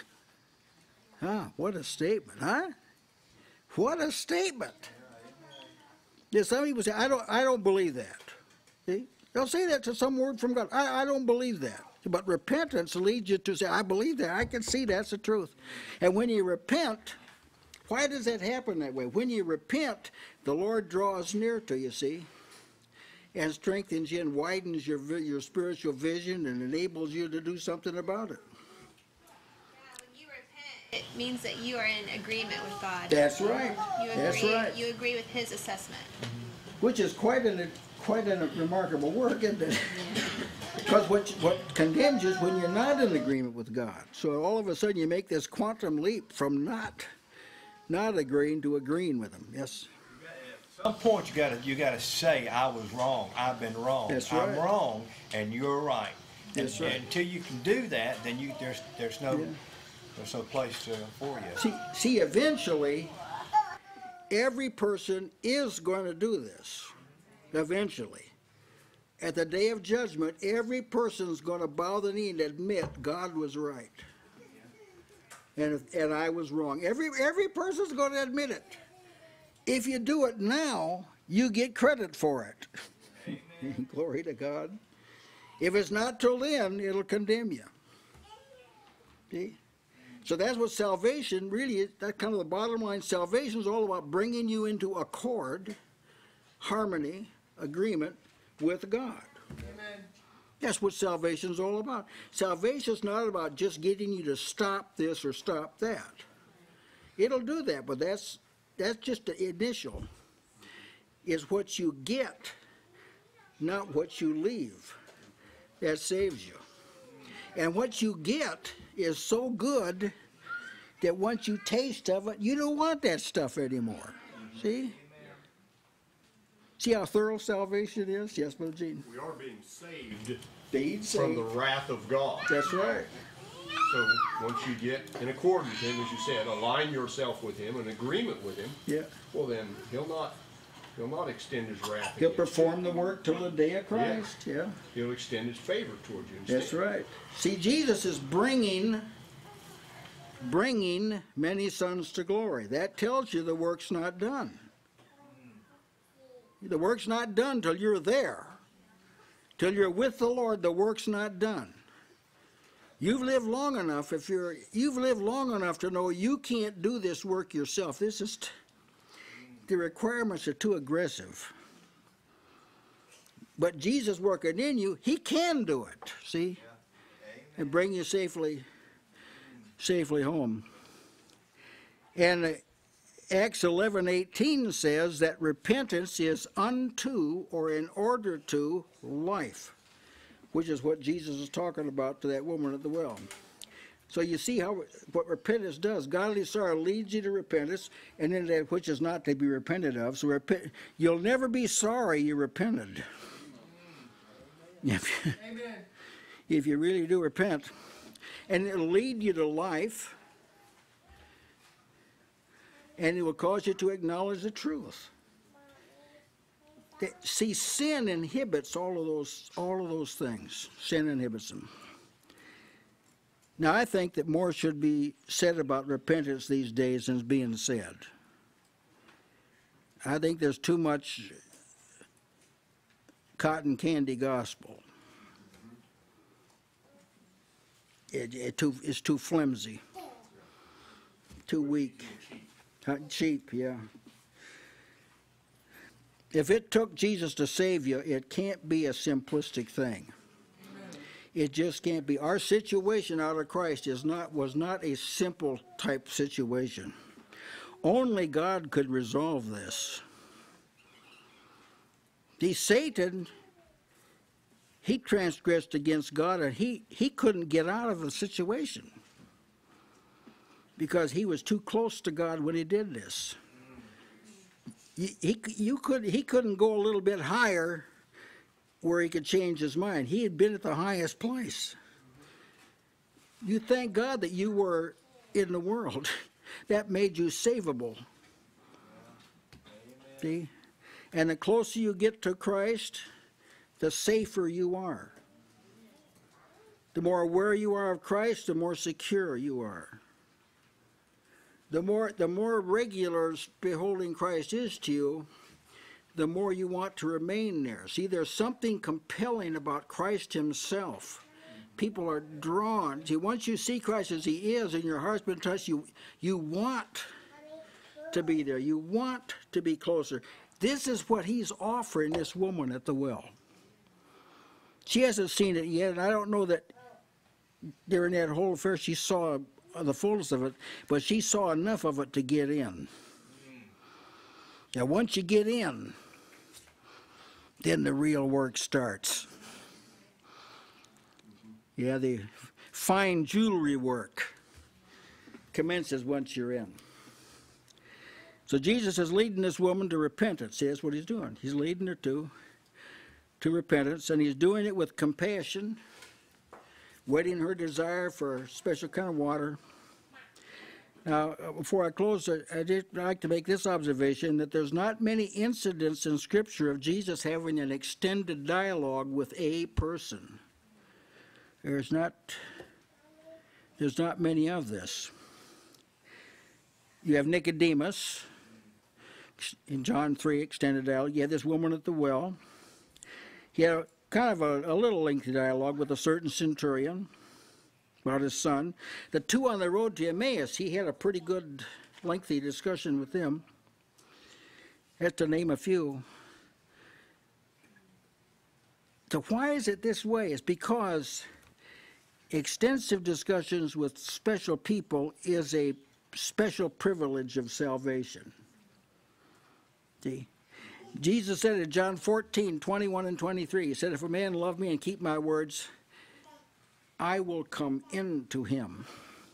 A: Huh, what a statement, huh? What a statement. Yeah, some people say, I don't, I don't believe that. See? They'll say that to some word from God. I, I don't believe that. But repentance leads you to say, I believe that. I can see that's the truth. And when you repent, why does that happen that way? When you repent, the Lord draws near to you, see, and strengthens you and widens your, your spiritual vision and enables you to do something about it.
F: Yeah, when you repent, it means that you are in agreement with God.
A: That's right.
F: You agree,
A: That's right.
F: You agree with His assessment.
A: Which is quite an quite a remarkable work, isn't it? Because what, what condemns you is when you're not in agreement with God. So all of a sudden you make this quantum leap from not not agreeing to agreeing with Him. Yes?
I: At some point you gotta you gotta say, I was wrong, I've been wrong.
A: That's
I: I'm
A: right.
I: wrong and you're right.
A: That's
I: and,
A: right.
I: and until you can do that, then you there's there's no
A: Yeah.
I: there's no place to, for you.
A: See, see, eventually, every person is going to do this. Eventually. At the day of judgment, every person's going to bow the knee and admit God was right. And, if, and I was wrong. Every, every person's going to admit it. If you do it now, you get credit for it. Glory to God. If it's not till then, it'll condemn you. See? So that's what salvation really is. That's kind of the bottom line. Salvation is all about bringing you into accord, harmony, agreement with God. Amen. That's what salvation is all about. Salvation is not about just getting you to stop this or stop that. It'll do that, but that's that's just the initial. It's what you get, not what you leave, that saves you. And what you get is so good that once you taste of it, you don't want that stuff anymore. See? See how thorough salvation is? Yes, Brother Gene.
K: We are being saved
A: Being
K: from
A: saved.
K: the wrath of God.
A: That's right.
K: So once you get in accord with him, as you said, align yourself with him, in agreement with him,
A: Yeah.
K: well then he'll not he'll not extend his wrath
A: He'll
K: against
A: perform
K: you.
A: the work till the day of Christ. Yeah.
K: He'll extend his favor towards you instead.
A: That's right. See, Jesus is bringing bringing many sons to glory. That tells you the work's not done. The work's not done till you're there. Till you're with the Lord, the work's not done. You've lived long enough, if you're you've lived long enough to know you can't do this work yourself. This is t- the requirements are too aggressive. But Jesus working in you, he can do it, see? And bring you safely safely home. And uh, Acts eleven eighteen says that repentance is unto or in order to life, which is what Jesus is talking about to that woman at the well. So you see how what repentance does. Godly sorrow leads you to repentance, and then that which is not to be repented of. So repent, you'll never be sorry you repented. If you,
D: Amen.
A: if you really do repent. And it'll lead you to life, and it will cause you to acknowledge the truth. See, sin inhibits all of those all of those things. Sin inhibits them. Now, I think that more should be said about repentance these days than is being said. I think there's too much cotton candy gospel. It, it too, it's too flimsy, too weak, cheap, yeah. If it took Jesus to save you, it can't be a simplistic thing. It just can't be. Our situation out of Christ is not was not a simple type situation. Only God could resolve this. See, Satan, he transgressed against God, and he, he couldn't get out of the situation because he was too close to God when he did this. He, he, you could, he couldn't go a little bit higher where he could change his mind. He had been at the highest place. You thank God that you were in the world. That made you savable. See? And the closer you get to Christ, the safer you are. The more aware you are of Christ, the more secure you are. The more, the more regular beholding Christ is to you, the more you want to remain there. See, there's something compelling about Christ himself. People are drawn. See, once you see Christ as he is and your heart's been touched, you, you want to be there. You want to be closer. This is what he's offering this woman at the well. She hasn't seen it yet, and I don't know that during that whole affair she saw the fullness of it, but she saw enough of it to get in. Now, once you get in, then the real work starts. Yeah, the fine jewelry work commences once you're in. So Jesus is leading this woman to repentance. See, that's what he's doing. He's leading her to, to repentance, and he's doing it with compassion, whetting her desire for a special kind of water. Now, before I close, I'd like to make this observation, that there's not many incidents in Scripture of Jesus having an extended dialogue with a person. There's not, there's not many of this. You have Nicodemus, in John three, extended dialogue. You have this woman at the well. He had a, kind of a, a little lengthy dialogue with a certain centurion about his son. The two on the road to Emmaus, he had a pretty good, lengthy discussion with them. That's to name a few. So why is it this way? It's because extensive discussions with special people is a special privilege of salvation. See? Jesus said in John fourteen, twenty-one and twenty-three, he said, if a man love me and keep my words, I will come into him.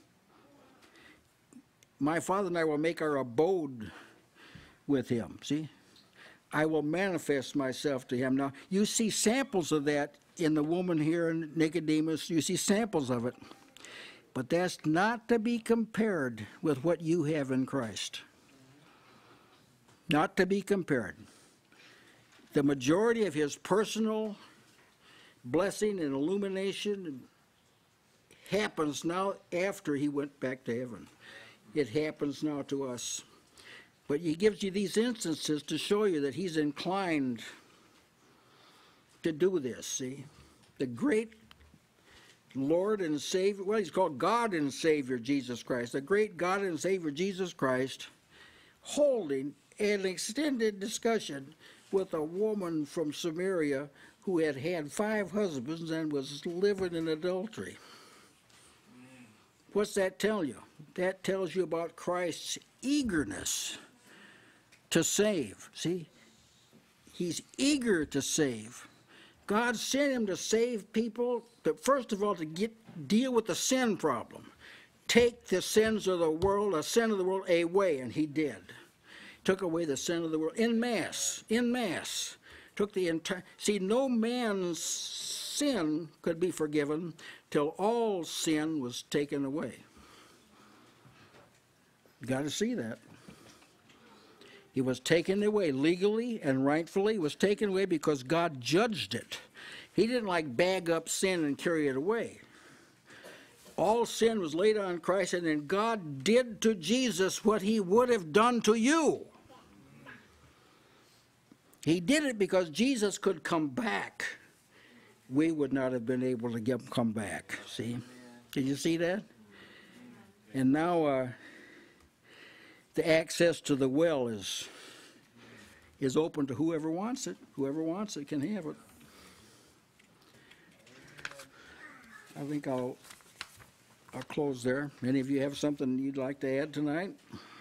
A: My Father and I will make our abode with him. See? I will manifest myself to him. Now, you see samples of that in the woman here in Nicodemus. You see samples of it. But that's not to be compared with what you have in Christ. Not to be compared. The majority of his personal blessing and illumination happens now after he went back to heaven. It happens now to us. But he gives you these instances to show you that he's inclined to do this, see? The great Lord and Savior, well, he's called God and Savior Jesus Christ, the great God and Savior Jesus Christ, holding an extended discussion with a woman from Samaria who had had five husbands and was living in adultery. What's that tell you? That tells you about Christ's eagerness to save. See? He's eager to save. God sent him to save people, but first of all to get deal with the sin problem. Take the sins of the world, the sin of the world away, and he did. Took away the sin of the world in mass, in mass. Took the entire, see, no man's sin could be forgiven till all sin was taken away. You got to see that. He was taken away legally and rightfully. He was taken away because God judged it. He didn't like bag up sin and carry it away. All sin was laid on Christ, and then God did to Jesus what he would have done to you. He did it because Jesus could come back. We would not have been able to get him come back. See? Did you see that? And now uh, the access to the well is is open to whoever wants it. Whoever wants it can have it. I think I'll I'll close there. Any of you have something you'd like to add tonight?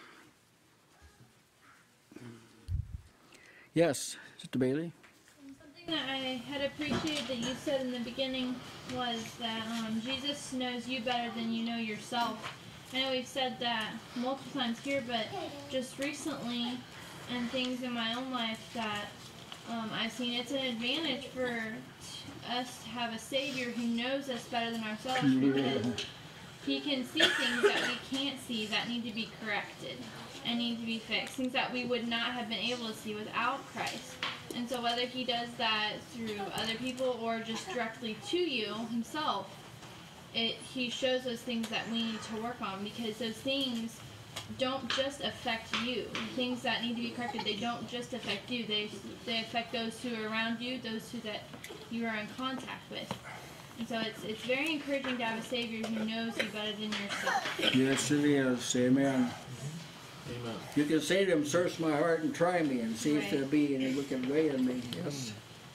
A: Yes, Sister Bailey.
L: Something that I had appreciated that you said in the beginning was that um, Jesus knows you better than you know yourself. I know we've said that multiple times here, but just recently, and things in my own life that um, I've seen, it's an advantage for t- us to have a Savior who knows us better than ourselves, because he can see things that we can't see that need to be corrected and need to be fixed, things that we would not have been able to see without Christ. And so whether he does that through other people or just directly to you himself, it, he shows us things that we need to work on, because those things don't just affect you. Things that need to be corrected, they don't just affect you. They they affect those who are around you, those who that you are in contact with. And so it's it's very encouraging to have a Savior who knows you better than yourself.
A: Yes, it is. Amen.
B: Amen.
A: You can say to him, search my heart and try me and see
L: Right.
A: if there be any wicked way in me. Yes.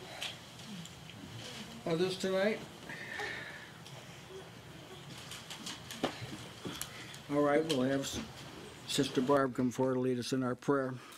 A: Others tonight? All right, we'll have Sister Barb come forward to lead us in our prayer.